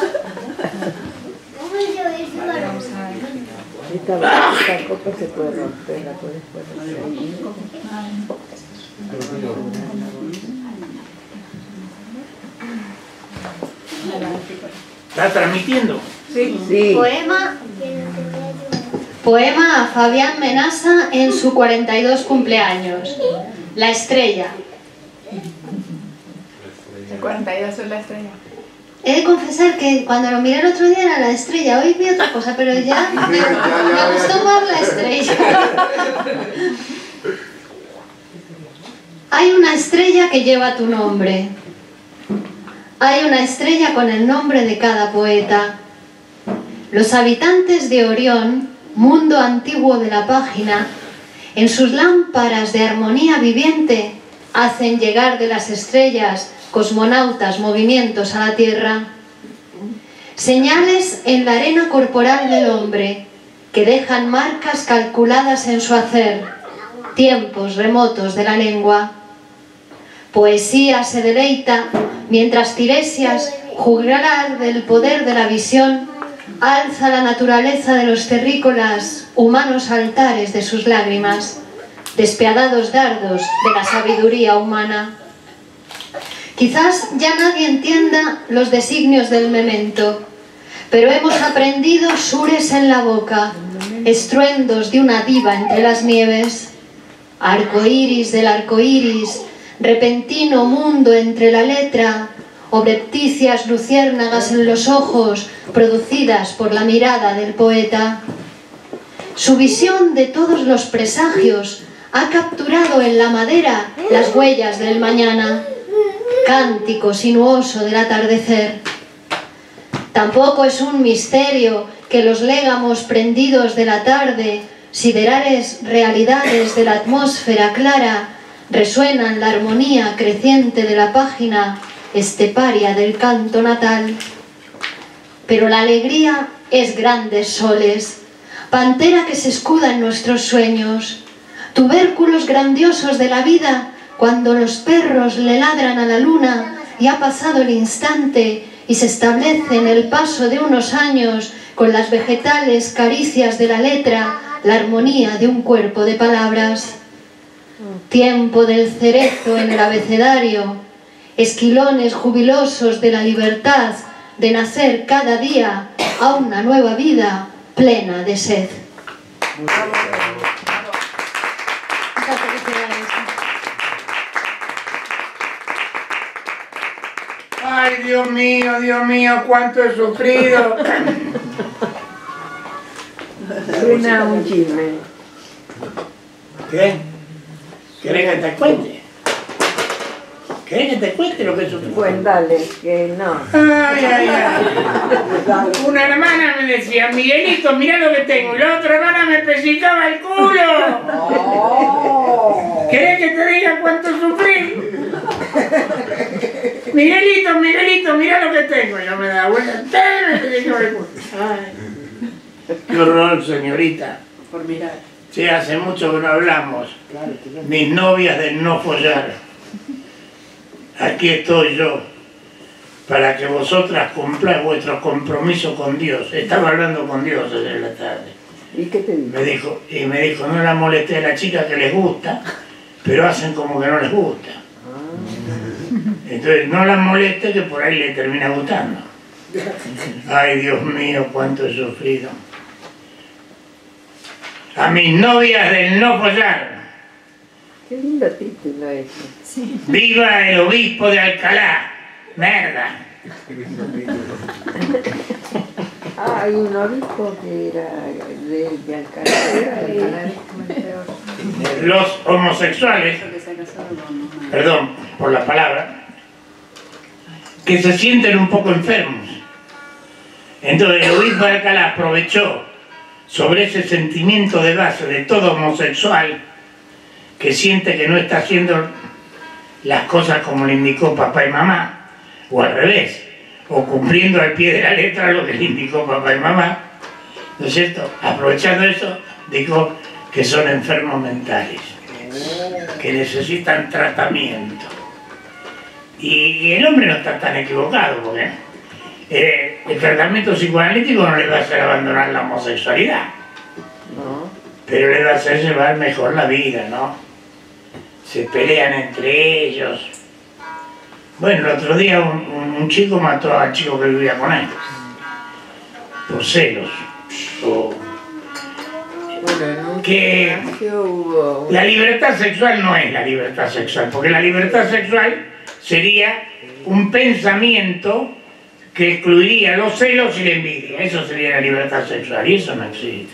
yo eso? Esta esta copa se puede romper, la puedes poner. ¿Estás transmitiendo? Sí, sí. Poema. Poema a Fabián Menasa en su cuarenta y dos cumpleaños. La estrella. El cuarenta y dos es la estrella. He de confesar que cuando lo miré el otro día era la estrella, hoy vi otra cosa, pero ya me, me gustó más la estrella. Hay una estrella que lleva tu nombre. Hay una estrella con el nombre de cada poeta. Los habitantes de Orión, mundo antiguo de la página, en sus lámparas de armonía viviente, hacen llegar de las estrellas cosmonautas movimientos a la Tierra. Señales en la arena corporal del hombre, que dejan marcas calculadas en su hacer, tiempos remotos de la lengua. Poesía se deleita mientras Tiresias, juglar del poder de la visión, alza la naturaleza de los terrícolas humanos altares de sus lágrimas, despiadados dardos de la sabiduría humana. Quizás ya nadie entienda los designios del memento, pero hemos aprendido sures en la boca, estruendos de una diva entre las nieves, arcoíris del arcoíris, repentino mundo entre la letra, obrepticias luciérnagas en los ojos, producidas por la mirada del poeta. Su visión de todos los presagios ha capturado en la madera las huellas del mañana, cántico sinuoso del atardecer. Tampoco es un misterio que los légamos prendidos de la tarde, siderales realidades de la atmósfera clara, resuenan la armonía creciente de la página esteparia del canto natal. Pero la alegría es grandes soles, pantera que se escuda en nuestros sueños, tubérculos grandiosos de la vida cuando los perros le ladran a la luna y ha pasado el instante y se establece en el paso de unos años con las vegetales caricias de la letra, la armonía de un cuerpo de palabras. Tiempo del cerezo en el abecedario, esquilones jubilosos de la libertad de nacer cada día a una nueva vida plena de sed. Ay, Dios mío, Dios mío, cuánto he sufrido. Suena un chisme. ¿Qué? ¿Querés que te cuente? ¿Querés que te cuente lo que he sufrido? Pues dale, que no. Ay, ay, ay. Una hermana me decía, Miguelito, mira lo que tengo. Y la otra hermana me pellizcaba el culo. ¿Querés que te diga cuánto sufrí? Miguelito, Miguelito, mira lo que tengo. Yo me daba vuelta entera y me pellizcaba el culo. Qué horror, señorita. Por mirar. Sí, hace mucho que no hablamos. Mis novias del no follar. Aquí estoy yo, para que vosotras cumpláis vuestro compromiso con Dios. Estaba hablando con Dios ayer en la tarde. ¿Y qué te dijo? Me dijo, y me dijo, no la molesté a la chica que les gusta, pero hacen como que no les gusta. Entonces, no la moleste que por ahí le termina gustando. Ay, Dios mío, cuánto he sufrido. A mis novias del no follar. Qué lindo título ese. Sí. ¡Viva el obispo de Alcalá! ¡Merda! Ah, hay un obispo que era de, de Alcalá. De Alcalá. Los homosexuales, perdón por la palabra, que se sienten un poco enfermos. Entonces el obispo de Alcalá aprovechó sobre ese sentimiento de base de todo homosexual que siente que no está haciendo las cosas como le indicó papá y mamá, o al revés, o cumpliendo al pie de la letra lo que le indicó papá y mamá, ¿no es cierto? Aprovechando eso, dijo que son enfermos mentales, que necesitan tratamiento. Y el hombre no está tan equivocado, porque eh, el tratamiento psicoanalítico no le va a hacer abandonar la homosexualidad, No. pero le va a hacer llevar mejor la vida, ¿no? Se pelean entre ellos. Bueno, el otro día un, un, un chico mató al chico que vivía con él, por celos. O, que la libertad sexual no es la libertad sexual, porque la libertad sexual sería un pensamiento que excluiría los celos y la envidia. Eso sería la libertad sexual, y eso no existe.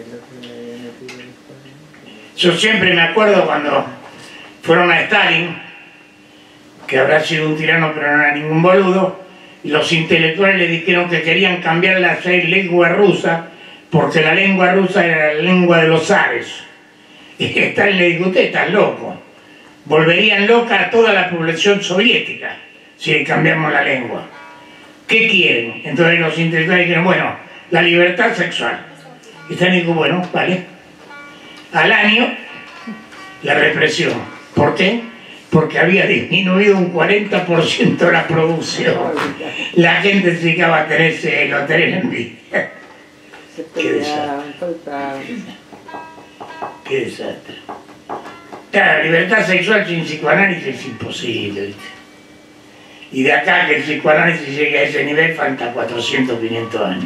Yo siempre me acuerdo cuando fueron a Stalin, que habrá sido un tirano pero no era ningún boludo, y los intelectuales le dijeron que querían cambiar la lengua rusa porque la lengua rusa era la lengua de los zares. Y Stalin le dijo, usted está loco, volverían loca a toda la población soviética si cambiamos la lengua. ¿Qué quieren? Entonces los intelectuales dijeron, bueno, la libertad sexual. Y Stalin dijo, bueno, vale. Al año, la represión. ¿Por qué? Porque había disminuido un cuarenta por ciento la producción. La gente se dedicaba a tener celo, a tener envidia. Qué desastre. Qué desastre. Claro, la libertad sexual sin psicoanálisis es imposible, ¿viste? Y de acá que el psicoanálisis llegue a ese nivel falta cuatrocientos, quinientos años.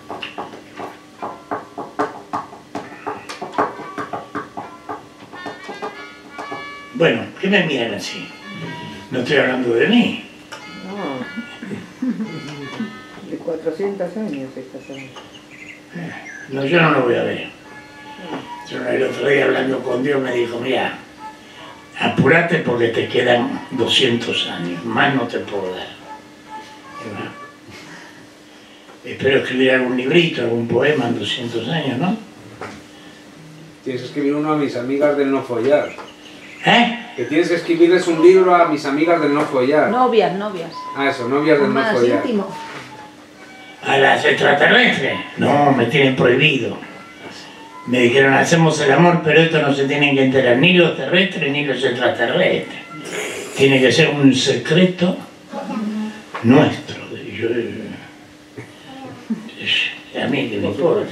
Bueno, ¿qué me miran así? No estoy hablando de mí. No. De cuatrocientos años estás hablando. No, yo no lo voy a ver. Yo el otro día hablando con Dios me dijo, mira, apúrate porque te quedan doscientos años, más no te puedo dar. Bueno, espero escribir algún librito, algún poema en doscientos años, ¿no? Tienes que escribir uno a mis amigas del no follar. ¿Eh? Que tienes que escribirles un libro a mis amigas del no follar. Novias, novias. Ah, eso, novias del no Más follar. íntimo. ¿A las extraterrestres? No, me tienen prohibido. Me dijeron, hacemos el amor, pero esto no se tienen que enterar ni los terrestres ni los extraterrestres. Tiene que ser un secreto nuestro. Y yo, a mí que me importa.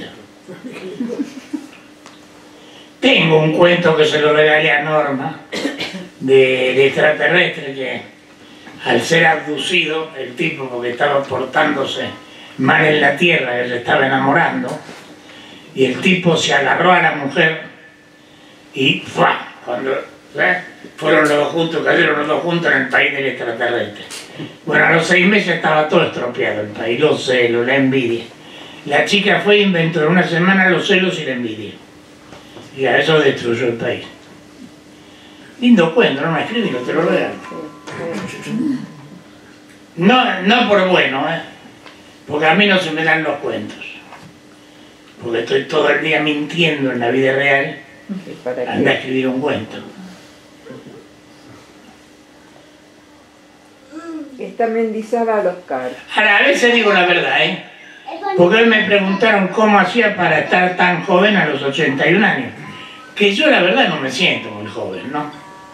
Tengo un cuento que se lo regalé a Norma, de, de extraterrestre, que al ser abducido, el tipo, porque estaba portándose mal en la tierra, que se estaba enamorando, y el tipo se agarró a la mujer y ¡fua! Cuando ¿eh? fueron los dos juntos, cayeron los dos juntos en el país del extraterrestre. Bueno, a los seis meses estaba todo estropeado el país, los celos, la envidia. La chica fue e inventó en una semana los celos y la envidia. Y a eso destruyó el país. Lindo cuento, no me escribí, te lo regalo. No, no por bueno, ¿eh? Porque a mí no se me dan los cuentos. Porque estoy todo el día mintiendo en la vida real. Anda a escribir un cuento. Está Mendizábal Oscar. Ahora, a veces digo la verdad, ¿eh? Porque hoy me preguntaron cómo hacía para estar tan joven a los ochenta y un años. Que yo la verdad no me siento muy joven, ¿no?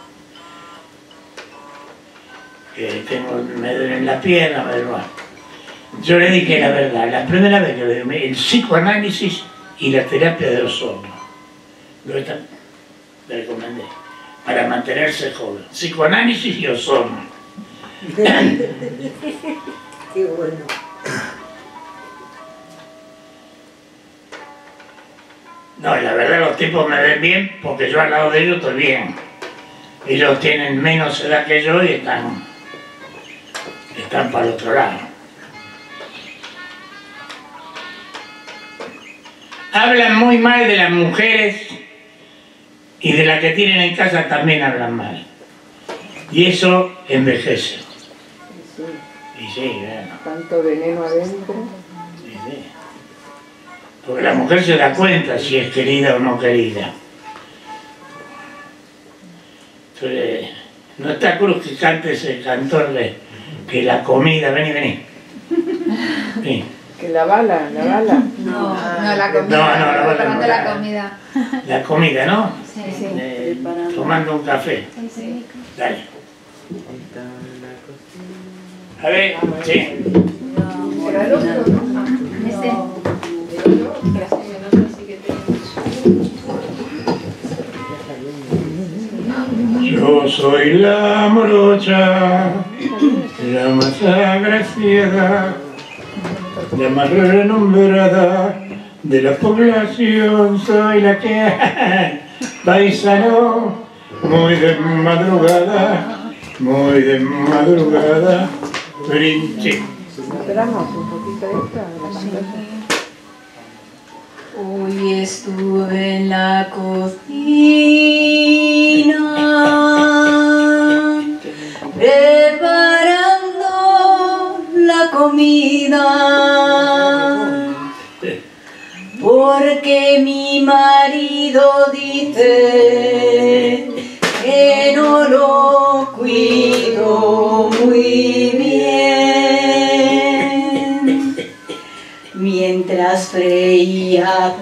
Que tengo, me duelen la pierna, me duele más. Yo le dije la verdad, la primera vez que le di el psicoanálisis y la terapia de Osorno. Lo le recomendé. Para mantenerse joven. Psicoanálisis y Osorno. Qué bueno. No, la verdad los tipos me ven bien porque yo al lado de ellos estoy bien. Ellos tienen menos edad que yo y están, están para el otro lado. Hablan muy mal de las mujeres y de las que tienen en casa también hablan mal. Y eso envejece. Sí. Y sí, bueno. Tanto veneno adentro. Sí, sí. Porque la mujer se da cuenta si es querida o no querida. Entonces, no está Cruz que cante ese cantor de que la comida, vení, vení. Sí. Que la bala, la bala. No, no, la comida. No, no, la bala Preparando no, la la- comida. La comida, ¿no? Sí, sí. Eh, tomando un café. Sí. Dale. A ver, sí. Era el otro, ¿no? Este. Yo soy la morocha, la más agraciada, la más renombrada de la población. Soy la que paisano, muy de madrugada, muy de madrugada, brinche. Esperamos un poquito esta de la pantalla. Hoy estuve en la cocina preparando la comida porque mi marido dice que no lo cuido muy bien. Mientras freía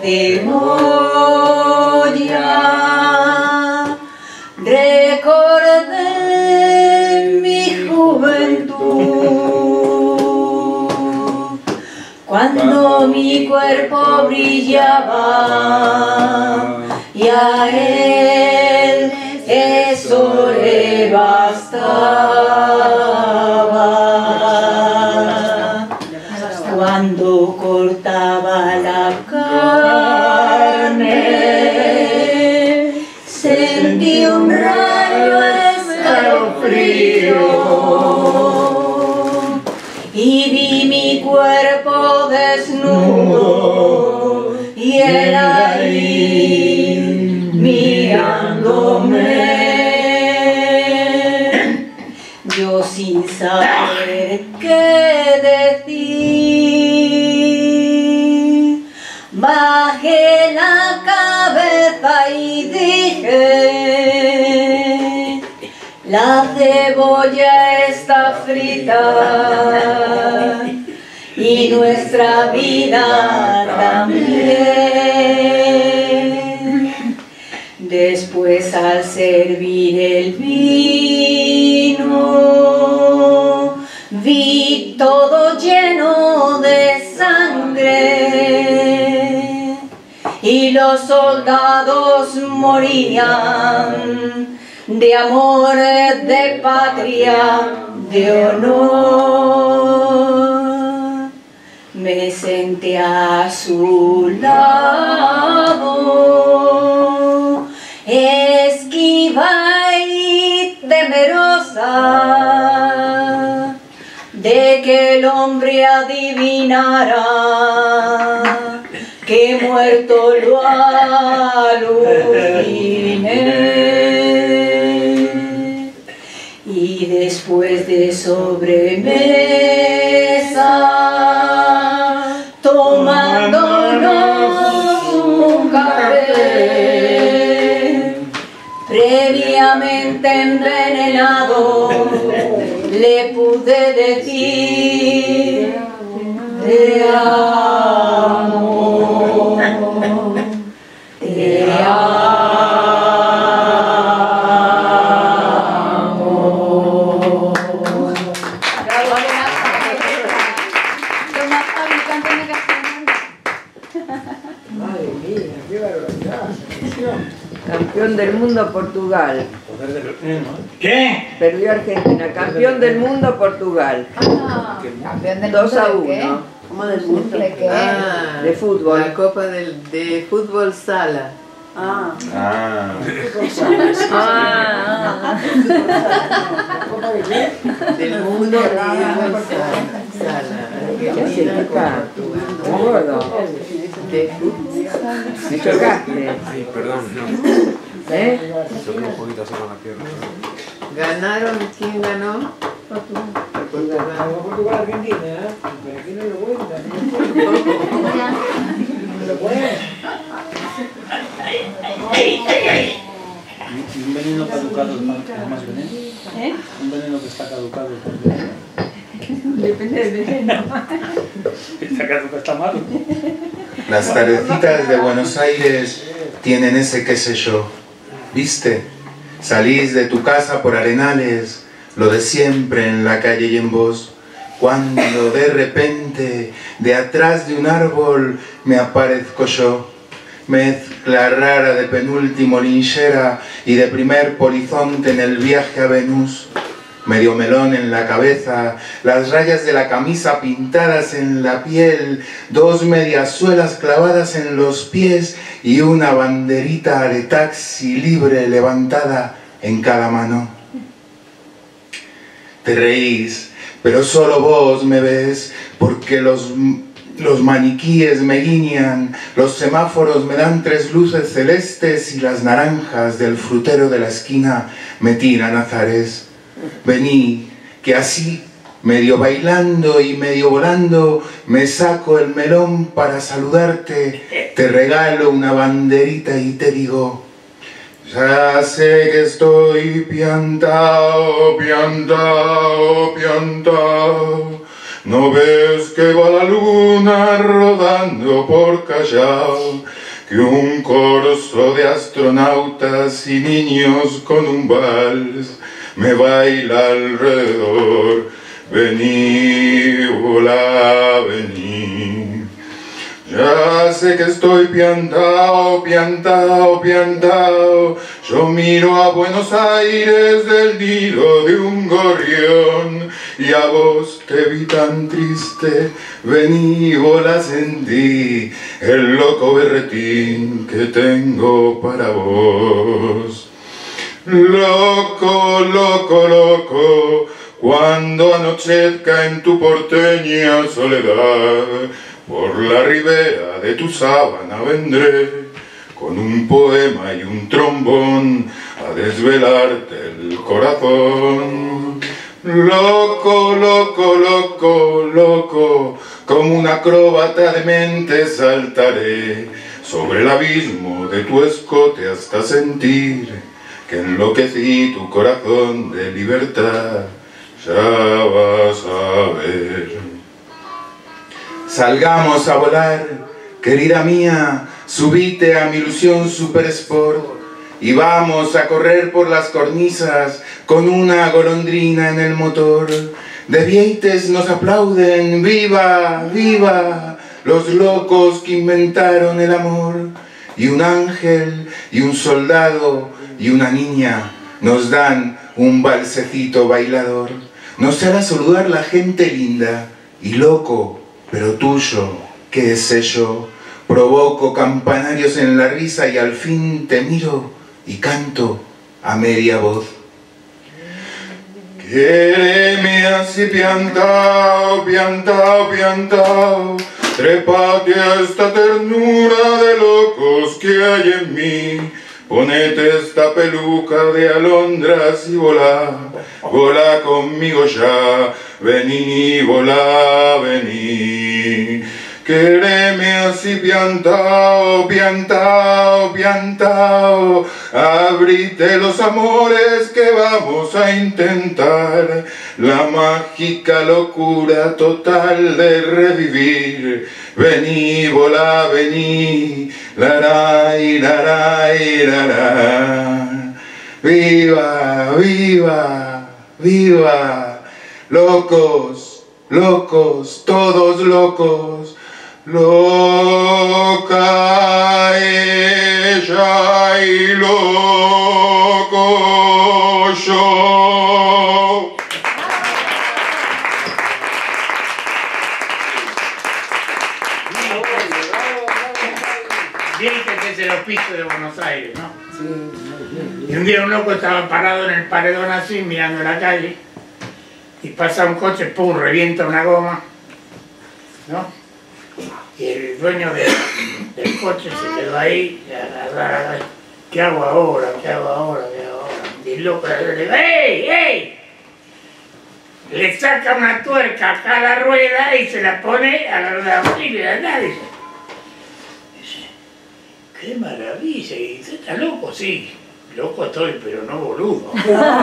cebolla, recordé mi juventud, cuando mi cuerpo brillaba y a él eso le bastaba. Cuando cortaba la carne, sentí un rayo escalofrío y vi mi cuerpo desnudo y él ahí mirándome. Yo sin saber qué decir, bajé la cabeza y dije, la cebolla está frita y nuestra vida también. Después al servir el vino, vi todo lleno de sangre y los soldados morían de amor, de patria, de honor. Me senté a su lado, esquiva y temerosa de que el hombre adivinara que muerto lo aluciné. Y después de sobremesa, tomándonos un café previamente envenenado, le pude decir de Campeón del mundo Portugal. ¿Qué? Perdió Argentina. Campeón del mundo Portugal. Ah, campeón del dos mundo a de uno. qué? ¿Cómo del mundo? ¿De qué? Ah, de fútbol. La Copa del, de Fútbol Sala. Ah. Ah. Ah. Del mundo de Fútbol Sala. ¿Qué hace, Kika? ¿Cómo gordo? De Fútbol Sala. Me chocaste. Ay, perdón, no. ¿Eh? Choqué un poquito así con la pierna. ¿Ganaron? ¿Quién ganó? Portugal. Portugal, Argentina, ¿eh? Pero aquí no lo cuentan. No lo cuentan. ¿Y un veneno caducado es más veneno? ¿Eh? ¿Un veneno que está caducado es más veneno? Depende del veneno. Está caducado, está malo. Las tardecitas de Buenos Aires tienen ese qué sé yo, ¿viste? Salís de tu casa por Arenales, lo de siempre en la calle y en vos, cuando de repente de atrás de un árbol me aparezco yo, mezcla rara de penúltimo linchera y de primer polizonte en el viaje a Venus. Medio melón en la cabeza, las rayas de la camisa pintadas en la piel, dos mediasuelas clavadas en los pies y una banderita aretaxi libre levantada en cada mano. Te reís, pero solo vos me ves, porque los, los maniquíes me guiñan, los semáforos me dan tres luces celestes y las naranjas del frutero de la esquina me tiran azares. Vení, que así, medio bailando y medio volando, me saco el melón para saludarte, te regalo una banderita y te digo, ya sé que estoy piantao, piantao, piantao, no ves que va la luna rodando por Callao, que un corso de astronautas y niños con un vals me baila alrededor. Vení, hola, vení. Ya sé que estoy piantao, piantao, piantao. Yo miro a Buenos Aires del nido de un gorrión y a vos te vi tan triste. Vení, hola, sentí el loco berretín que tengo para vos. Loco, loco, loco, cuando anochezca en tu porteña soledad, por la ribera de tu sábana vendré, con un poema y un trombón, a desvelarte el corazón. Loco, loco, loco, loco, como un acróbata de mente saltaré sobre el abismo de tu escote hasta sentir que enloquecí tu corazón de libertad, ya vas a ver. Salgamos a volar, querida mía, subite a mi ilusión super sport y vamos a correr por las cornisas con una golondrina en el motor. De Vieites nos aplauden, viva, viva, los locos que inventaron el amor. Y un ángel y un soldado y una niña nos dan un balsecito bailador. Nos hará saludar la gente linda y loco, pero tuyo, qué sé yo. Provoco campanarios en la risa y al fin te miro y canto a media voz. Quéreme así piantao, piantao, piantao, trépate a esta ternura de locos que hay en mí. Ponete esta peluca de alondras y volá, volá conmigo ya, vení, volá, vení. Quéreme así piantao, piantao, piantao, abrite los amores que vamos a intentar, la mágica locura total de revivir. Vení, volá, vení, laray, laray, lará. Viva, viva, viva, locos, locos, todos locos. loca ella y loco yo. Bien que este es el hospicio de Buenos Aires, ¿no? Y un día un loco estaba parado en el paredón así, mirando la calle, y pasa un coche, pum, revienta una goma, ¿no? Y el dueño de, del coche se quedó ahí, y agarra, ¿qué hago ahora? ¿Qué hago ahora? ¿Qué hago ahora? Y el loco le dice, ¡ey! ¡ey! Le saca una tuerca acá a la rueda y se la pone a la rueda y le da, dice, ¡qué maravilla! Y dice, ¿estás loco? Sí, loco estoy, pero no boludo.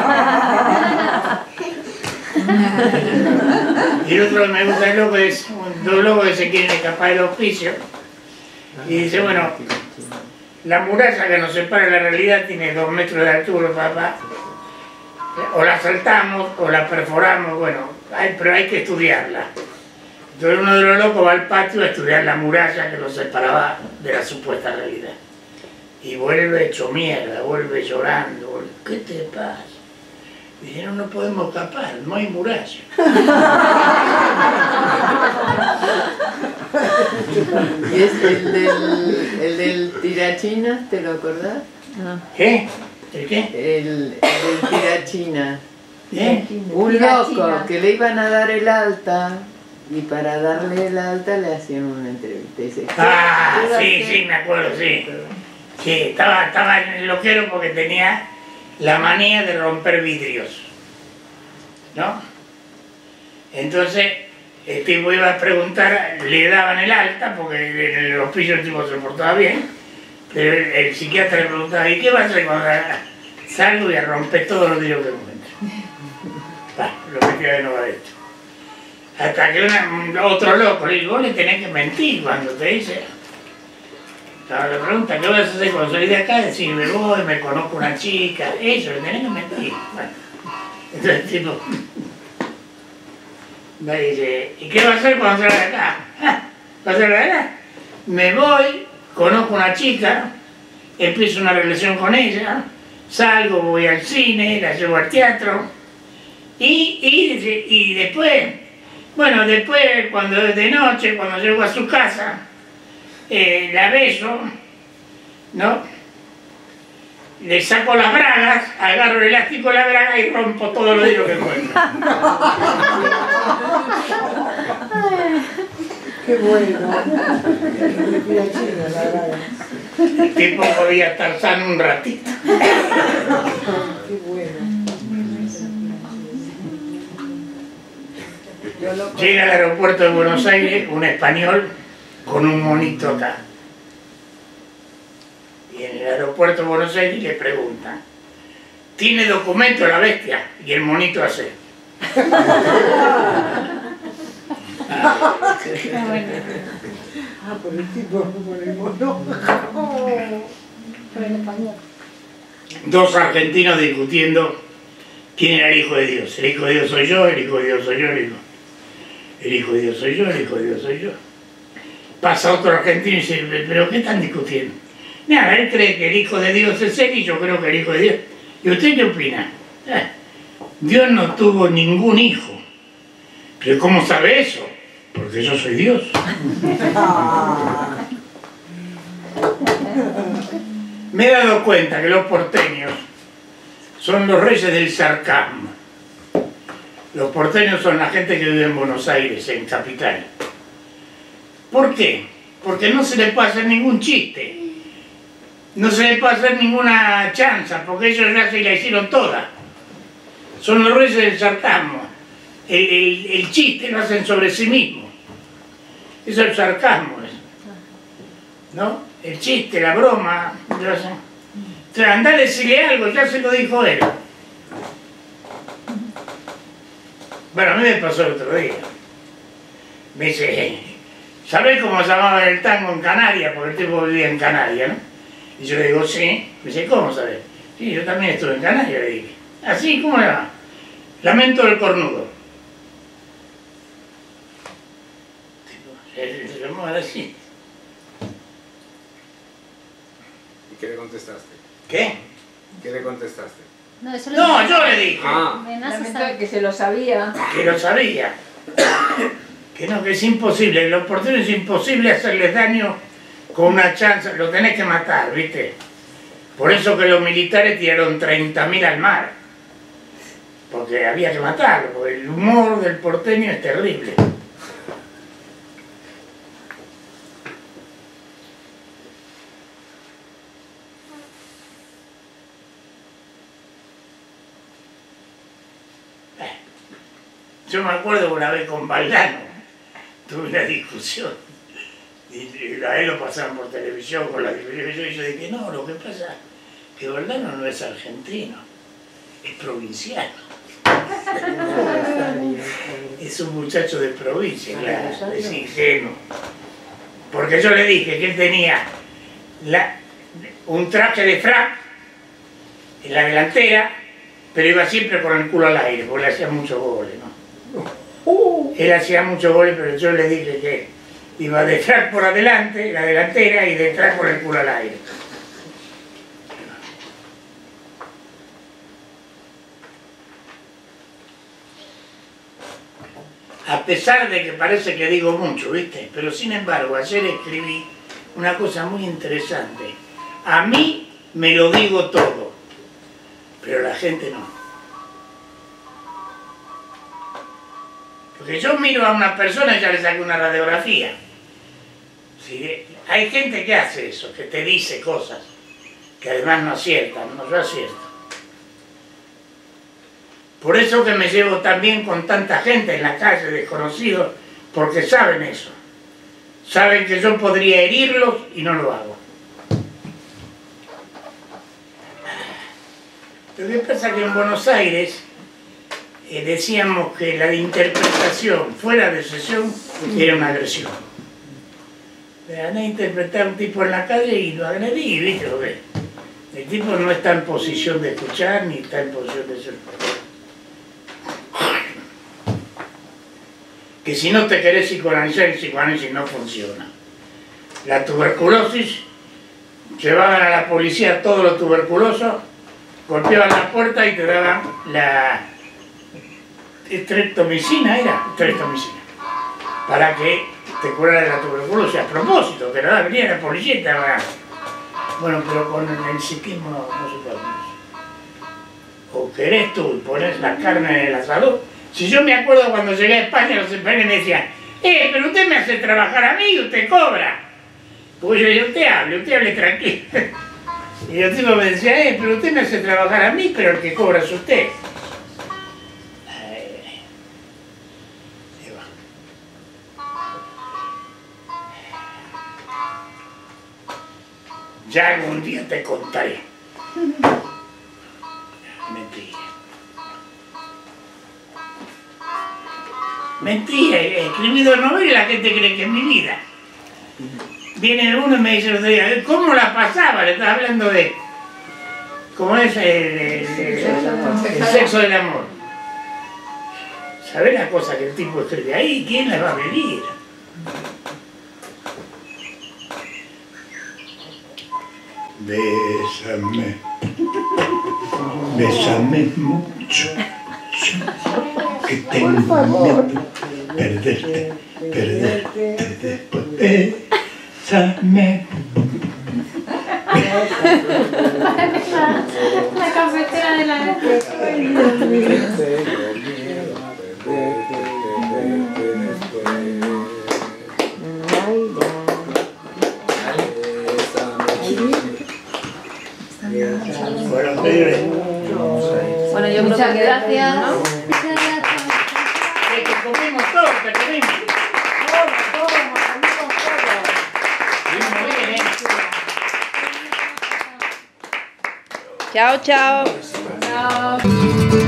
Y el otro que me gusta el loco es dos locos que se quieren escapar del hospicio. Y dice, bueno, la muralla que nos separa de la realidad tiene dos metros de altura, papá. O la saltamos o la perforamos, bueno, hay, pero hay que estudiarla. Entonces uno de los locos va al patio a estudiar la muralla que nos separaba de la supuesta realidad. Y vuelve hecho mierda, vuelve llorando. Vuelve, ¿qué te pasa? Dijeron, no podemos escapar, no hay muralla. ¿Y es el del, el del tirachinas, te lo acordás? No. ¿Qué? ¿El qué? El, el del tirachinas. ¿Eh? Un loco que le iban a dar el alta y para darle el alta le hacían una entrevista. Dice, ah, sí, sí, me acuerdo, sí. Sí, estaba, estaba en el loquero porque tenía la manía de romper vidrios, ¿no? Entonces, el tipo iba a preguntar, le daban el alta, porque en el hospicio el tipo se portaba bien, pero el, el psiquiatra le preguntaba, ¿y qué va a hacer cuando salgo y a romper todos los vidrios que encuentro? Bah, lo que queda de nuevo esto. Hasta que una, otro loco le dijo, vos le tenés que mentir cuando te dice. Ahora le pregunta, ¿qué vas a hacer cuando salís de acá? Decir, me voy, me conozco una chica, eso, le tenés que mentir. Bueno, entonces el tipo me dice, ¿y qué vas a hacer cuando salgas de acá? Ah, ¿vas a salir de acá? Me voy, conozco una chica, empiezo una relación con ella, salgo, voy al cine, la llevo al teatro, y, y, y después, bueno, después cuando es de noche, cuando llego a su casa, Eh, la beso, ¿no? Le saco las bragas, agarro el elástico de la braga y rompo todo lo que encuentro. Qué bueno. La braga. El tipo podía estar sano un ratito. Qué bueno. Llega al aeropuerto de Buenos Aires un español con un monito acá. Y en el aeropuerto de Buenos Aires le preguntan, ¿tiene documento la bestia? Y el monito hace. Ah, por el tipo, por el mono. Por el español. Dos argentinos discutiendo quién era el hijo de Dios. El hijo de Dios soy yo, el hijo de Dios soy yo, el hijo. El hijo de Dios soy yo, el hijo de Dios soy yo. Pasa otro argentino y dice, ¿pero qué están discutiendo? Nada, él cree que el hijo de Dios es él y yo creo que el hijo de Dios. ¿Y usted qué opina? Eh, Dios no tuvo ningún hijo. ¿Pero cómo sabe eso? Porque yo soy Dios. Me he dado cuenta que los porteños son los reyes del sarcasmo. Los porteños son la gente que vive en Buenos Aires, en Capital. ¿Por qué? Porque no se le puede hacer ningún chiste. No se le puede hacer ninguna chanza, porque ellos ya se la hicieron toda. Son los reyes del sarcasmo. El, el, el chiste lo hacen sobre sí mismos. Eso es el sarcasmo, ¿no? El chiste, la broma, lo hacen. O sea, andá a decirle algo, ya se lo dijo él. Bueno, a mí me pasó el otro día. Me dice, ¿sabés cómo llamaban el tango en Canarias? Porque el tipo vivía en Canarias, ¿no? Y yo le digo, sí. Me dice, ¿cómo sabés? Sí, yo también estuve en Canarias, le dije. ¿Así? ¿Cómo le va? Lamento del cornudo. Se llamó recién. ¿Y qué le contestaste? ¿Qué? ¿Qué le contestaste? No, eso No, yo le dije. Ah. Que se lo sabía. Que lo sabía. Que no, que es imposible. Los porteños es imposible hacerles daño con una chance. Lo tenés que matar, ¿viste? Por eso que los militares tiraron treinta mil al mar. Porque había que matarlo. Porque el humor del porteño es terrible. Yo me acuerdo una vez con Valdano, tuve una discusión, y a él lo pasaban por televisión con la discusión, y yo dije, no, lo que pasa es que Valdano no es argentino, es provinciano. Es un muchacho de provincia, claro, es ingenuo. Porque yo le dije que él tenía la, un traje de frac en la delantera, pero iba siempre con el culo al aire, porque le hacía muchos goles, ¿no? Él hacía muchos goles, pero yo le dije que iba de frac por adelante, la delantera, y detrás con el culo al aire. A pesar de que parece que digo mucho, ¿viste? Pero sin embargo, ayer escribí una cosa muy interesante. A mí me lo digo todo, pero la gente no. Porque yo miro a una persona y ya le saco una radiografía. ¿Sí? Hay gente que hace eso, que te dice cosas que además no aciertan, no yo acierto. Por eso que me llevo tan bien con tanta gente en la calle, desconocidos, porque saben eso. Saben que yo podría herirlos y no lo hago. Lo que pasa es que en Buenos Aires eh, decíamos que la interpretación fuera de sesión era una agresión. Me gané a interpretar a un tipo en la calle y lo agredí, ¿viste? Porque el tipo no está en posición de escuchar ni está en posición de ser. Que si no te querés psicoanalizar, el psicoanálisis no funciona. La tuberculosis, llevaban a la policía a todos los tuberculosos, golpeaban la puerta y te daban la streptomicina, era streptomicina, para que te curara la tuberculosis. A propósito, que no venía la policía y te daban. Bueno, pero con el psiquismo no, no se puede hacer eso. O querés tú y pones la carne en el asador. Si yo me acuerdo cuando llegué a España, los españoles me decían, eh, pero usted me hace trabajar a mí y usted cobra. Pues yo, yo usted hable, usted hable tranquilo. Y el tipo me decía, eh, pero usted me hace trabajar a mí, pero el que cobra es usted. Ay, ya algún día te contaré. Mentira. Mentira, he escribido novelas y la gente cree que es mi vida. Viene uno y me dice, ¿cómo la pasaba? Le estaba hablando de cómo es el, el, el, el sexo del amor. ¿Sabés la cosa que el tipo escribe ahí? ¿Quién la va a vivir? Bésame, bésame mucho, que tengo miedo perderte, perderte, perderte, bésame. La cafetera de la... Bueno, yo muchas creo que gracias. ¿no? Muchas gracias. Te comimos todo, te comimos. Chao, chao. Chao.